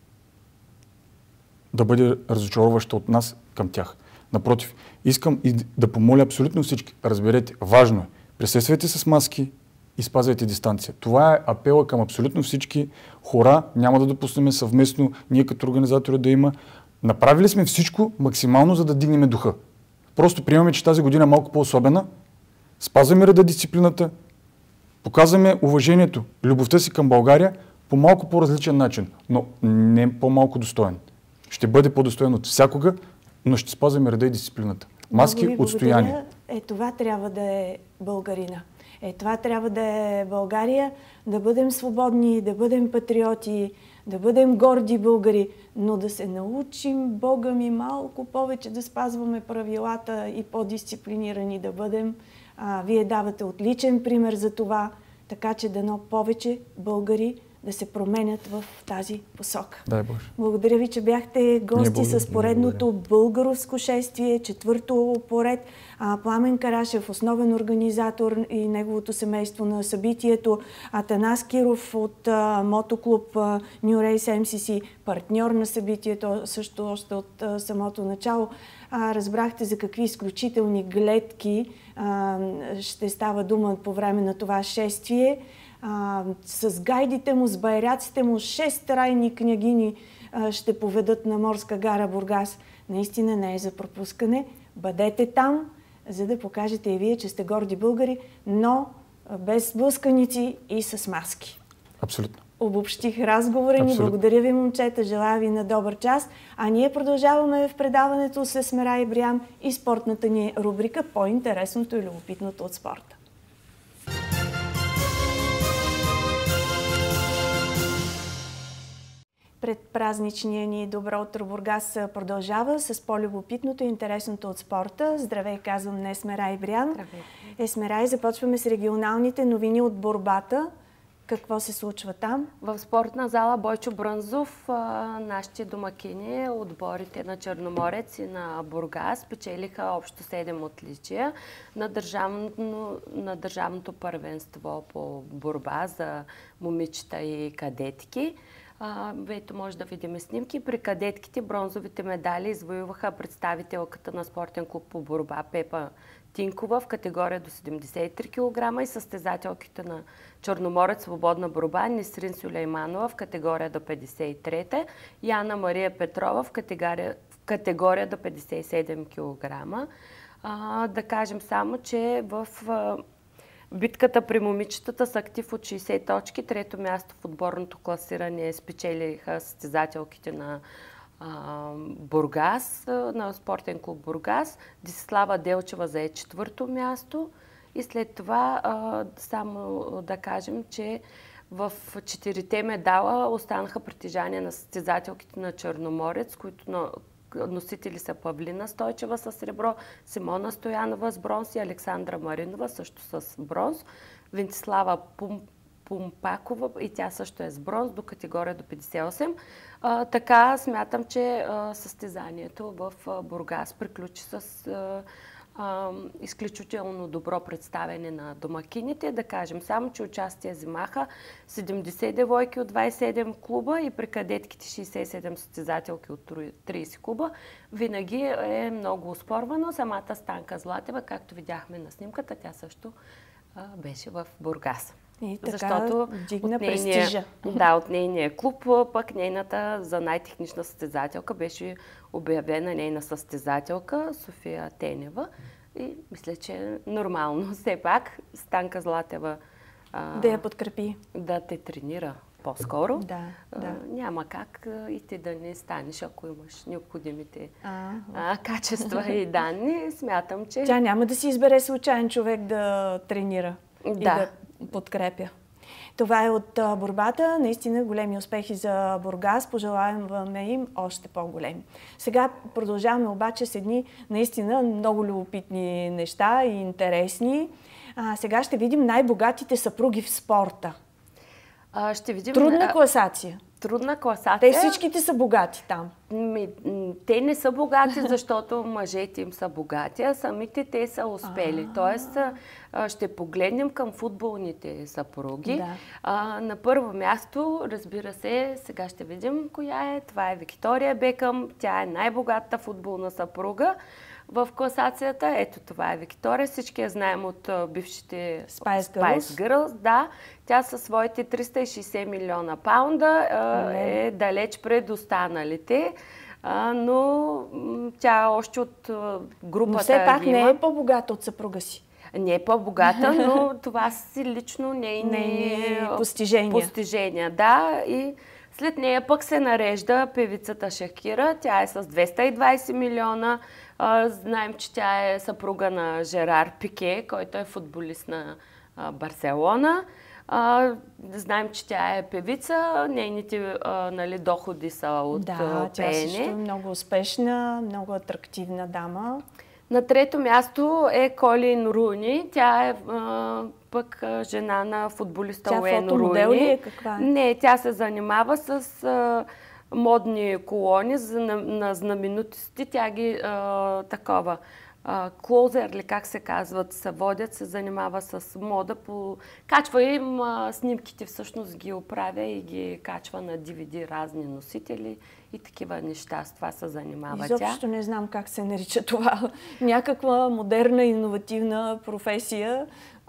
да бъде разочароваща от нас към тях. Напротив, искам и да помоля абсолютно всички. Разберете, важно е. Присъствайте с маски и спазвайте дистанция. Това е апела към абсолютно всички хора. Няма да допуснем съвместно ние като организатори да има. Направили сме всичко максимално, за да дигнем духа. Просто приемаме, че тази година е малко по-особена. Спазваме реда, дисциплината, показваме уважението, любовта си към България по малко по-различен начин, но не по-малко достоен. Ще бъде по-достоен от всякога, но ще спазваме реда и дисциплината. Маски, отстояние. Е, това трябва да е българина. Е, това трябва да е България, да бъдем свободни, да бъдем патриоти, да бъдем горди българи, но да се научим, Бога ми, малко повече да спазваме правилата и по-дисциплинирани да бъдем. А, вие давате отличен пример за това, така че дано повече българи да се променят в тази посока. Дай Боже. Благодаря ви, че бяхте гости с поредното българско шествие, четвърто поред. А, Пламен Карашев, основен организатор и неговото семейство на събитието. Атанас Киров от а, мотоклуб а, New Race Ем Си Си, партньор на събитието, също още от а, самото начало. А, разбрахте за какви изключителни гледки а, ще става дума по време на това шествие. А, с гайдите му, с байраците му, шест райни княгини а, ще поведат на морска гара Бургас. Наистина не е за пропускане. Бъдете там, за да покажете и вие, че сте горди българи, но без блъсканици и с маски. Абсолютно. Обобщих разговора ни. Благодаря ви, момчета. Желая ви на добър час. А ние продължаваме в предаването с Есмера Ибрям и спортната ни рубрика по-интересното и любопитното от спорта. Предпразничния ни Добро утро Бургас продължава с по-любопитното и интересното от спорта. Здравей, казвам на Есмера Ибрям. Есмера, започваме с регионалните новини от борбата. Какво се случва там? В спортна зала Бойчо Брънзов, нашите домакини, отборите на Черноморец и на Бургас печелиха общо седем отличия на, държавно, на държавното първенство по борба за момичета и кадетки. Ето може да видим снимки. При кадетките бронзовите медали извоюваха представителката на спортен клуб по борба Пепа Тинкова в категория до седемдесет и три килограма и състезателките на Черноморец свободна борба Несрин Сюлейманова в категория до петдесет и трета и Ана Мария Петрова в категория, в категория до петдесет и седем килограма. А, да кажем само, че в а, битката при момичетата с актив от шейсет точки, трето място в отборното класиране спечелиха състезателките на Бургас, на спортен клуб Бургас. Десислава Делчева зае четвърто място и след това само да кажем, че в четирите медала останаха притежания на състезателките на Черноморец, които носители са Павлина Стойчева с сребро, Симона Стоянова с бронз и Александра Маринова също с бронз, Вентислава Пум Пумпакова и тя също е с бронз до категория до петдесет и осем. А, така смятам, че а, състезанието в а, Бургас приключи с а, а, изключително добро представяне на домакините. Да кажем само, че участие взимаха седемдесет девойки от двадесет и седем клуба и при кадетките шейсет и седем състезателки от тридесет клуба. Винаги е много оспорвано. Самата Станка Златева, както видяхме на снимката, тя също а, беше в Бургас. И така защото дигна от нейния, престижа. Да, от нейния клуб, пък нейната за най-технична състезателка беше обявена нейна състезателка София Тенева. И мисля, че е нормално все пак Станка Златева а, да я подкрепи. Да те тренира по-скоро. Да, да. А, няма как а, и ти да не станеш, ако имаш необходимите а, а, качества и данни. Смятам, че... Тя няма да си избере случайен човек да тренира да. и да подкрепя. Това е от а, борбата. Наистина големи успехи за Бургас. Пожелаваме им още по-големи. Сега продължаваме обаче с едни наистина много любопитни неща и интересни. А, сега ще видим най-богатите съпруги в спорта. А, ще видим... Трудна класация. Трудна класация. Те всичките са богати там. Ми, те не са богати, защото мъжете им са богати, а самите те са успели. А-а-а. Тоест, ще погледнем към футболните съпруги. Да. А, на първо място, разбира се, сега ще видим коя е. Това е Виктория Бекъм. Тя е най-богатата футболна съпруга в класацията. Ето, това е Виктория. Всички я знаем от бившите Spice Girls. Spice Girls. Да. Тя със своите триста и шейсет милиона паунда е, е далеч пред останалите. А, но тя още от групата... Но все пак ги не има. е по-богата от съпруга си. Не е по-богата, но това си лично нейни не постижения. постижения. Да, и след нея пък се нарежда певицата Шакира. Тя е с двеста и двайсет милиона. А, знаем, че тя е съпруга на Жерар Пике, който е футболист на а, Барселона. А, знаем, че тя е певица. Нейните а, нали, доходи са от да, пеене. тя също е много успешна, много атрактивна дама. На трето място е Колин Руни. Тя е а, пък а, жена на футболиста тя Уейн фотомодел Руни. ли е? Каква е? Не, тя се занимава с а, модни колони за, на, на знаменитости. Тя ги а, такова клозер ли, как се казват, се водят, се занимава с мода. По... Качва им а, снимките, всъщност ги оправя и ги качва на ди ви ди разни носители и такива неща. С това се занимава Изобщо тя. Изобщо не знам как се нарича това. Някаква модерна, иновативна професия,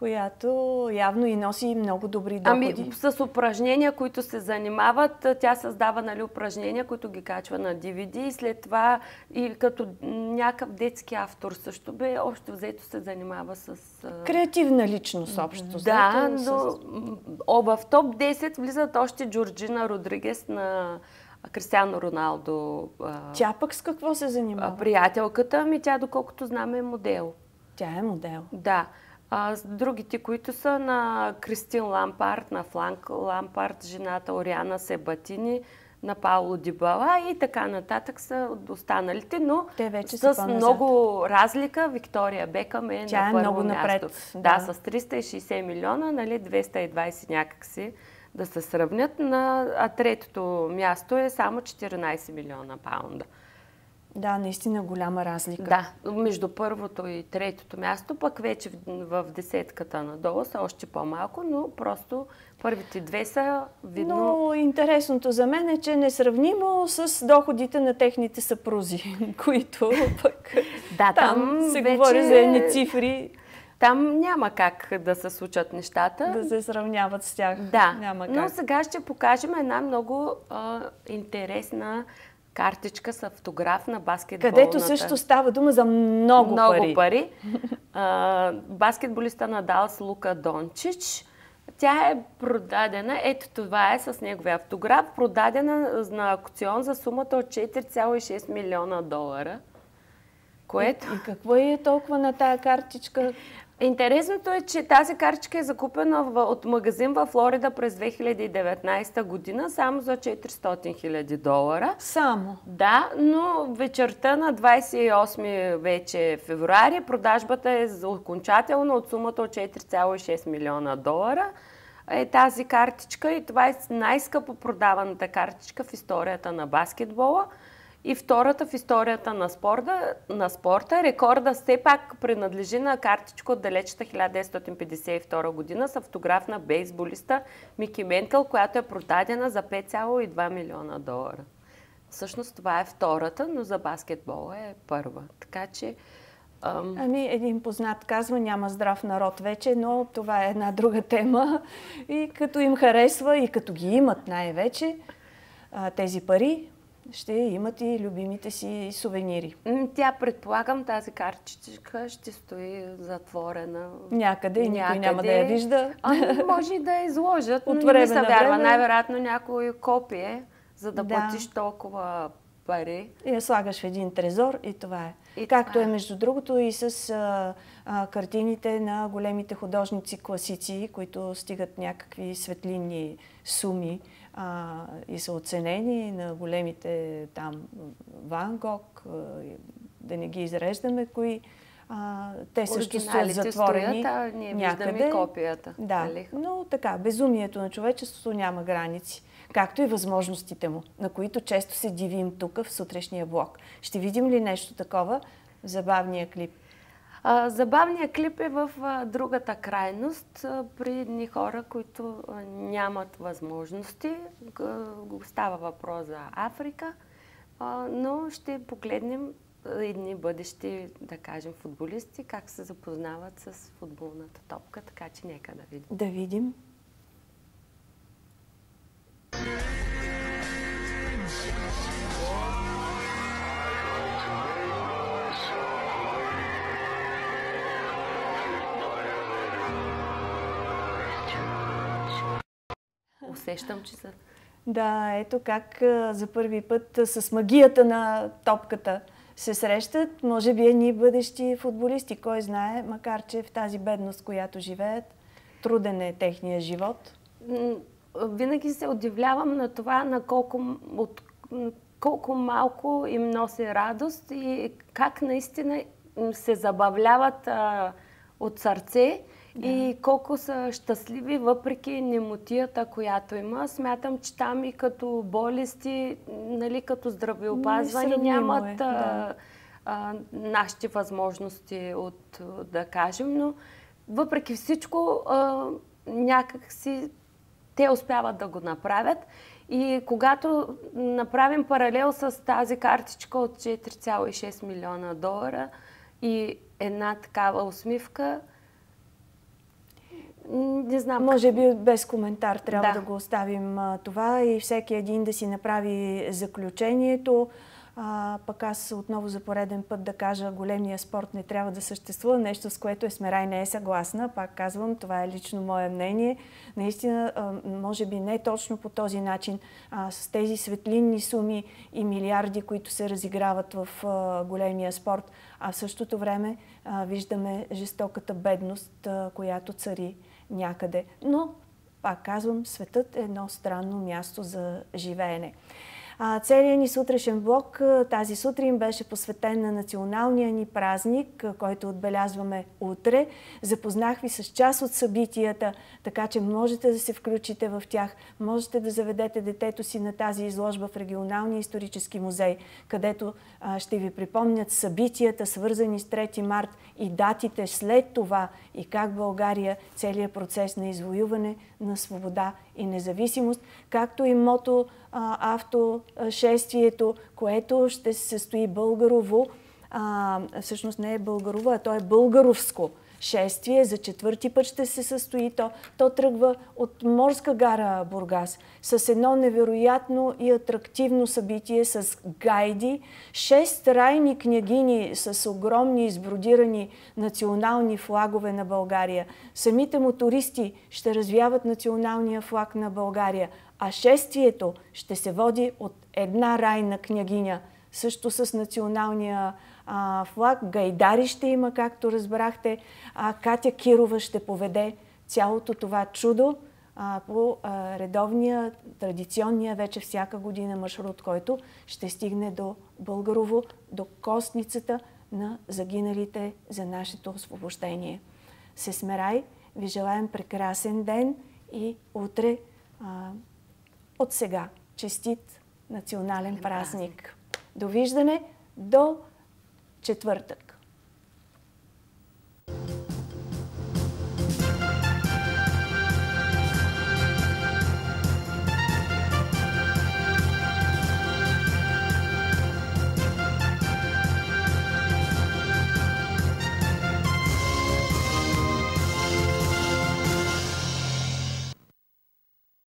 която явно и носи много добри доходи. Ами с упражнения, които се занимават, тя създава нали, упражнения, които ги качва на ди ви ди и след това и като някакъв детски автор също бе, общо взето се занимава с... Креативна личност общо. Да, взето, но с... О, в топ десет влизат още Джорджина Родригес на Кристиано Роналдо. Тя пък с какво се занимава? Приятелката ми, тя доколкото знам е модел. Тя е модел. Да. А, другите, които са на Кристин Лампард, на Франк Лампард, жената Ориана Себатини, на Пауло Дибала и така нататък са останалите, но те вече с са много разлика Виктория Бекъм е Тя на е първо много място. напред. Да, да, с триста и шейсет милиона, нали, двеста и двайсет някакси да се сравнят, на, а третото място е само четиринайсет милиона паунда. Да, наистина голяма разлика. Да, между първото и третото място, пък вече в, в десетката надолу са още по-малко, но просто първите две са видно... Но интересното за мен е, че е несравнимо с доходите на техните съпрузи, които пък да, там, там се вече... говори за едни цифри. Там няма как да се случат нещата. Да се сравняват с тях. Да, няма как. Но сега ще покажем една много а, интересна картичка с автограф на баскетболната. Където също става дума за много, много пари. пари. А, баскетболиста на Далас Лука Дончич. Тя е продадена, ето това е с неговия автограф, продадена на аукцион за сумата от четири цяло и шест милиона долара. Което... И, и какво е толкова на тая картичка? Интересното е, че тази картичка е закупена в, от магазин във Флорида през две хиляди и деветнайсета година само за четиристотин хиляди долара. Само? Да, но вечерта на двайсет и осми вече февруари продажбата е за окончателно от сумата от четири цяло и шест милиона долара. Е тази картичка и това е най-скъпо продаваната картичка в историята на баскетбола. И втората в историята на спорта, на спорта. Рекорда все пак принадлежи на картичка от далечната хиляда деветстотин петдесет и втора година с автограф на бейсболиста Мики Ментъл, която е продадена за пет цяло и два милиона долара. Всъщност това е втората, но за баскетбола е първа. Така че... Ам... Ами, един познат казва, няма здрав народ вече, но това е една друга тема. И като им харесва, и като ги имат най-вече тези пари, ще имат и любимите си сувенири. Тя, предполагам, тази картичка ще стои затворена. Някъде и никой няма да я вижда. А, може и да я изложат, но от не ми се на вярва. време. Най-вероятно някой копие, за да, да платиш толкова пари. И я слагаш в един трезор и това е. И Както това е, между другото, и с а, а, картините на големите художници-класици, които стигат някакви светлинни суми а, и са оценени на големите там Ван Гог, а, да не ги изреждаме кои. А, те също стоят Оригиналите затворени стоят, а ние някъде. виждаме копията. Да, Нали? но така, безумието на човечеството няма граници. Както и възможностите му, на които често се дивим тук в сутрешния блок. Ще видим ли нещо такова в забавния клип? А, забавният клип е в а, другата крайност, а, при едни хора, които а, нямат възможности. Г- Става въпрос за Африка, а, но ще погледнем едни бъдещи, да кажем, футболисти, как се запознават с футболната топка, така че нека да видим. Да видим. Усещам, че са... Да, ето как а, за първи път а, с магията на топката се срещат. Може би едни бъдещи футболисти, кой знае, макар че в тази бедност, която живеят, труден е техния живот. М, Винаги се удивлявам на това, на колко, от, колко малко им носи радост и как наистина се забавляват а, от сърце. Да. И колко са щастливи, въпреки немотията, която има. Смятам, че там и като болести, нали, като здравеопазване нямат е, да. а, а, нашите възможности, от, да кажем, но въпреки всичко а, някак си те успяват да го направят. И когато направим паралел с тази картичка от четири цяло и шест милиона долара и една такава усмивка, не знам. Може би без коментар трябва да, да да го оставим а, това и всеки един да си направи заключението. А, пък аз отново за пореден път да кажа, големия спорт не трябва да съществува. Нещо, с което Есмерай не е съгласна. Пак казвам, това е лично мое мнение. Наистина, а, може би не точно по този начин, а, с тези светлинни суми и милиарди, които се разиграват в а, големия спорт. А в същото време а, виждаме жестоката бедност, а, която цари някъде. Но, пак казвам, светът е едно странно място за живеене. Целият ни сутрешен блок тази сутрин беше посветен на националния ни празник, който отбелязваме утре. Запознах ви с част от събитията, така че можете да се включите в тях. Можете да заведете детето си на тази изложба в Регионалния исторически музей, където ще ви припомнят събитията, свързани с трети март и датите след това и как България, целият процес на извоюване на свобода и независимост, както и мото а, автошествието, което ще се състои българово, а, всъщност не е българово, а то е българовско шествие. За четвърти път ще се състои то. То тръгва от Морска гара Бургас с едно невероятно и атрактивно събитие с гайди, шест райни княгини с огромни избродирани национални флагове на България. Самите мотористи ще развяват националния флаг на България, а шествието ще се води от една райна княгиня, също с националния а, флаг. Гайдари ще има, както разбрахте. А, Катя Кирова ще поведе цялото това чудо а, по а, редовния, традиционния вече всяка година маршрут, който ще стигне до Българово, до костницата на загиналите за нашето освобождение. С Есмерай ви желаем прекрасен ден и утре а, от сега честит национален празник. Довиждане до четвъртък.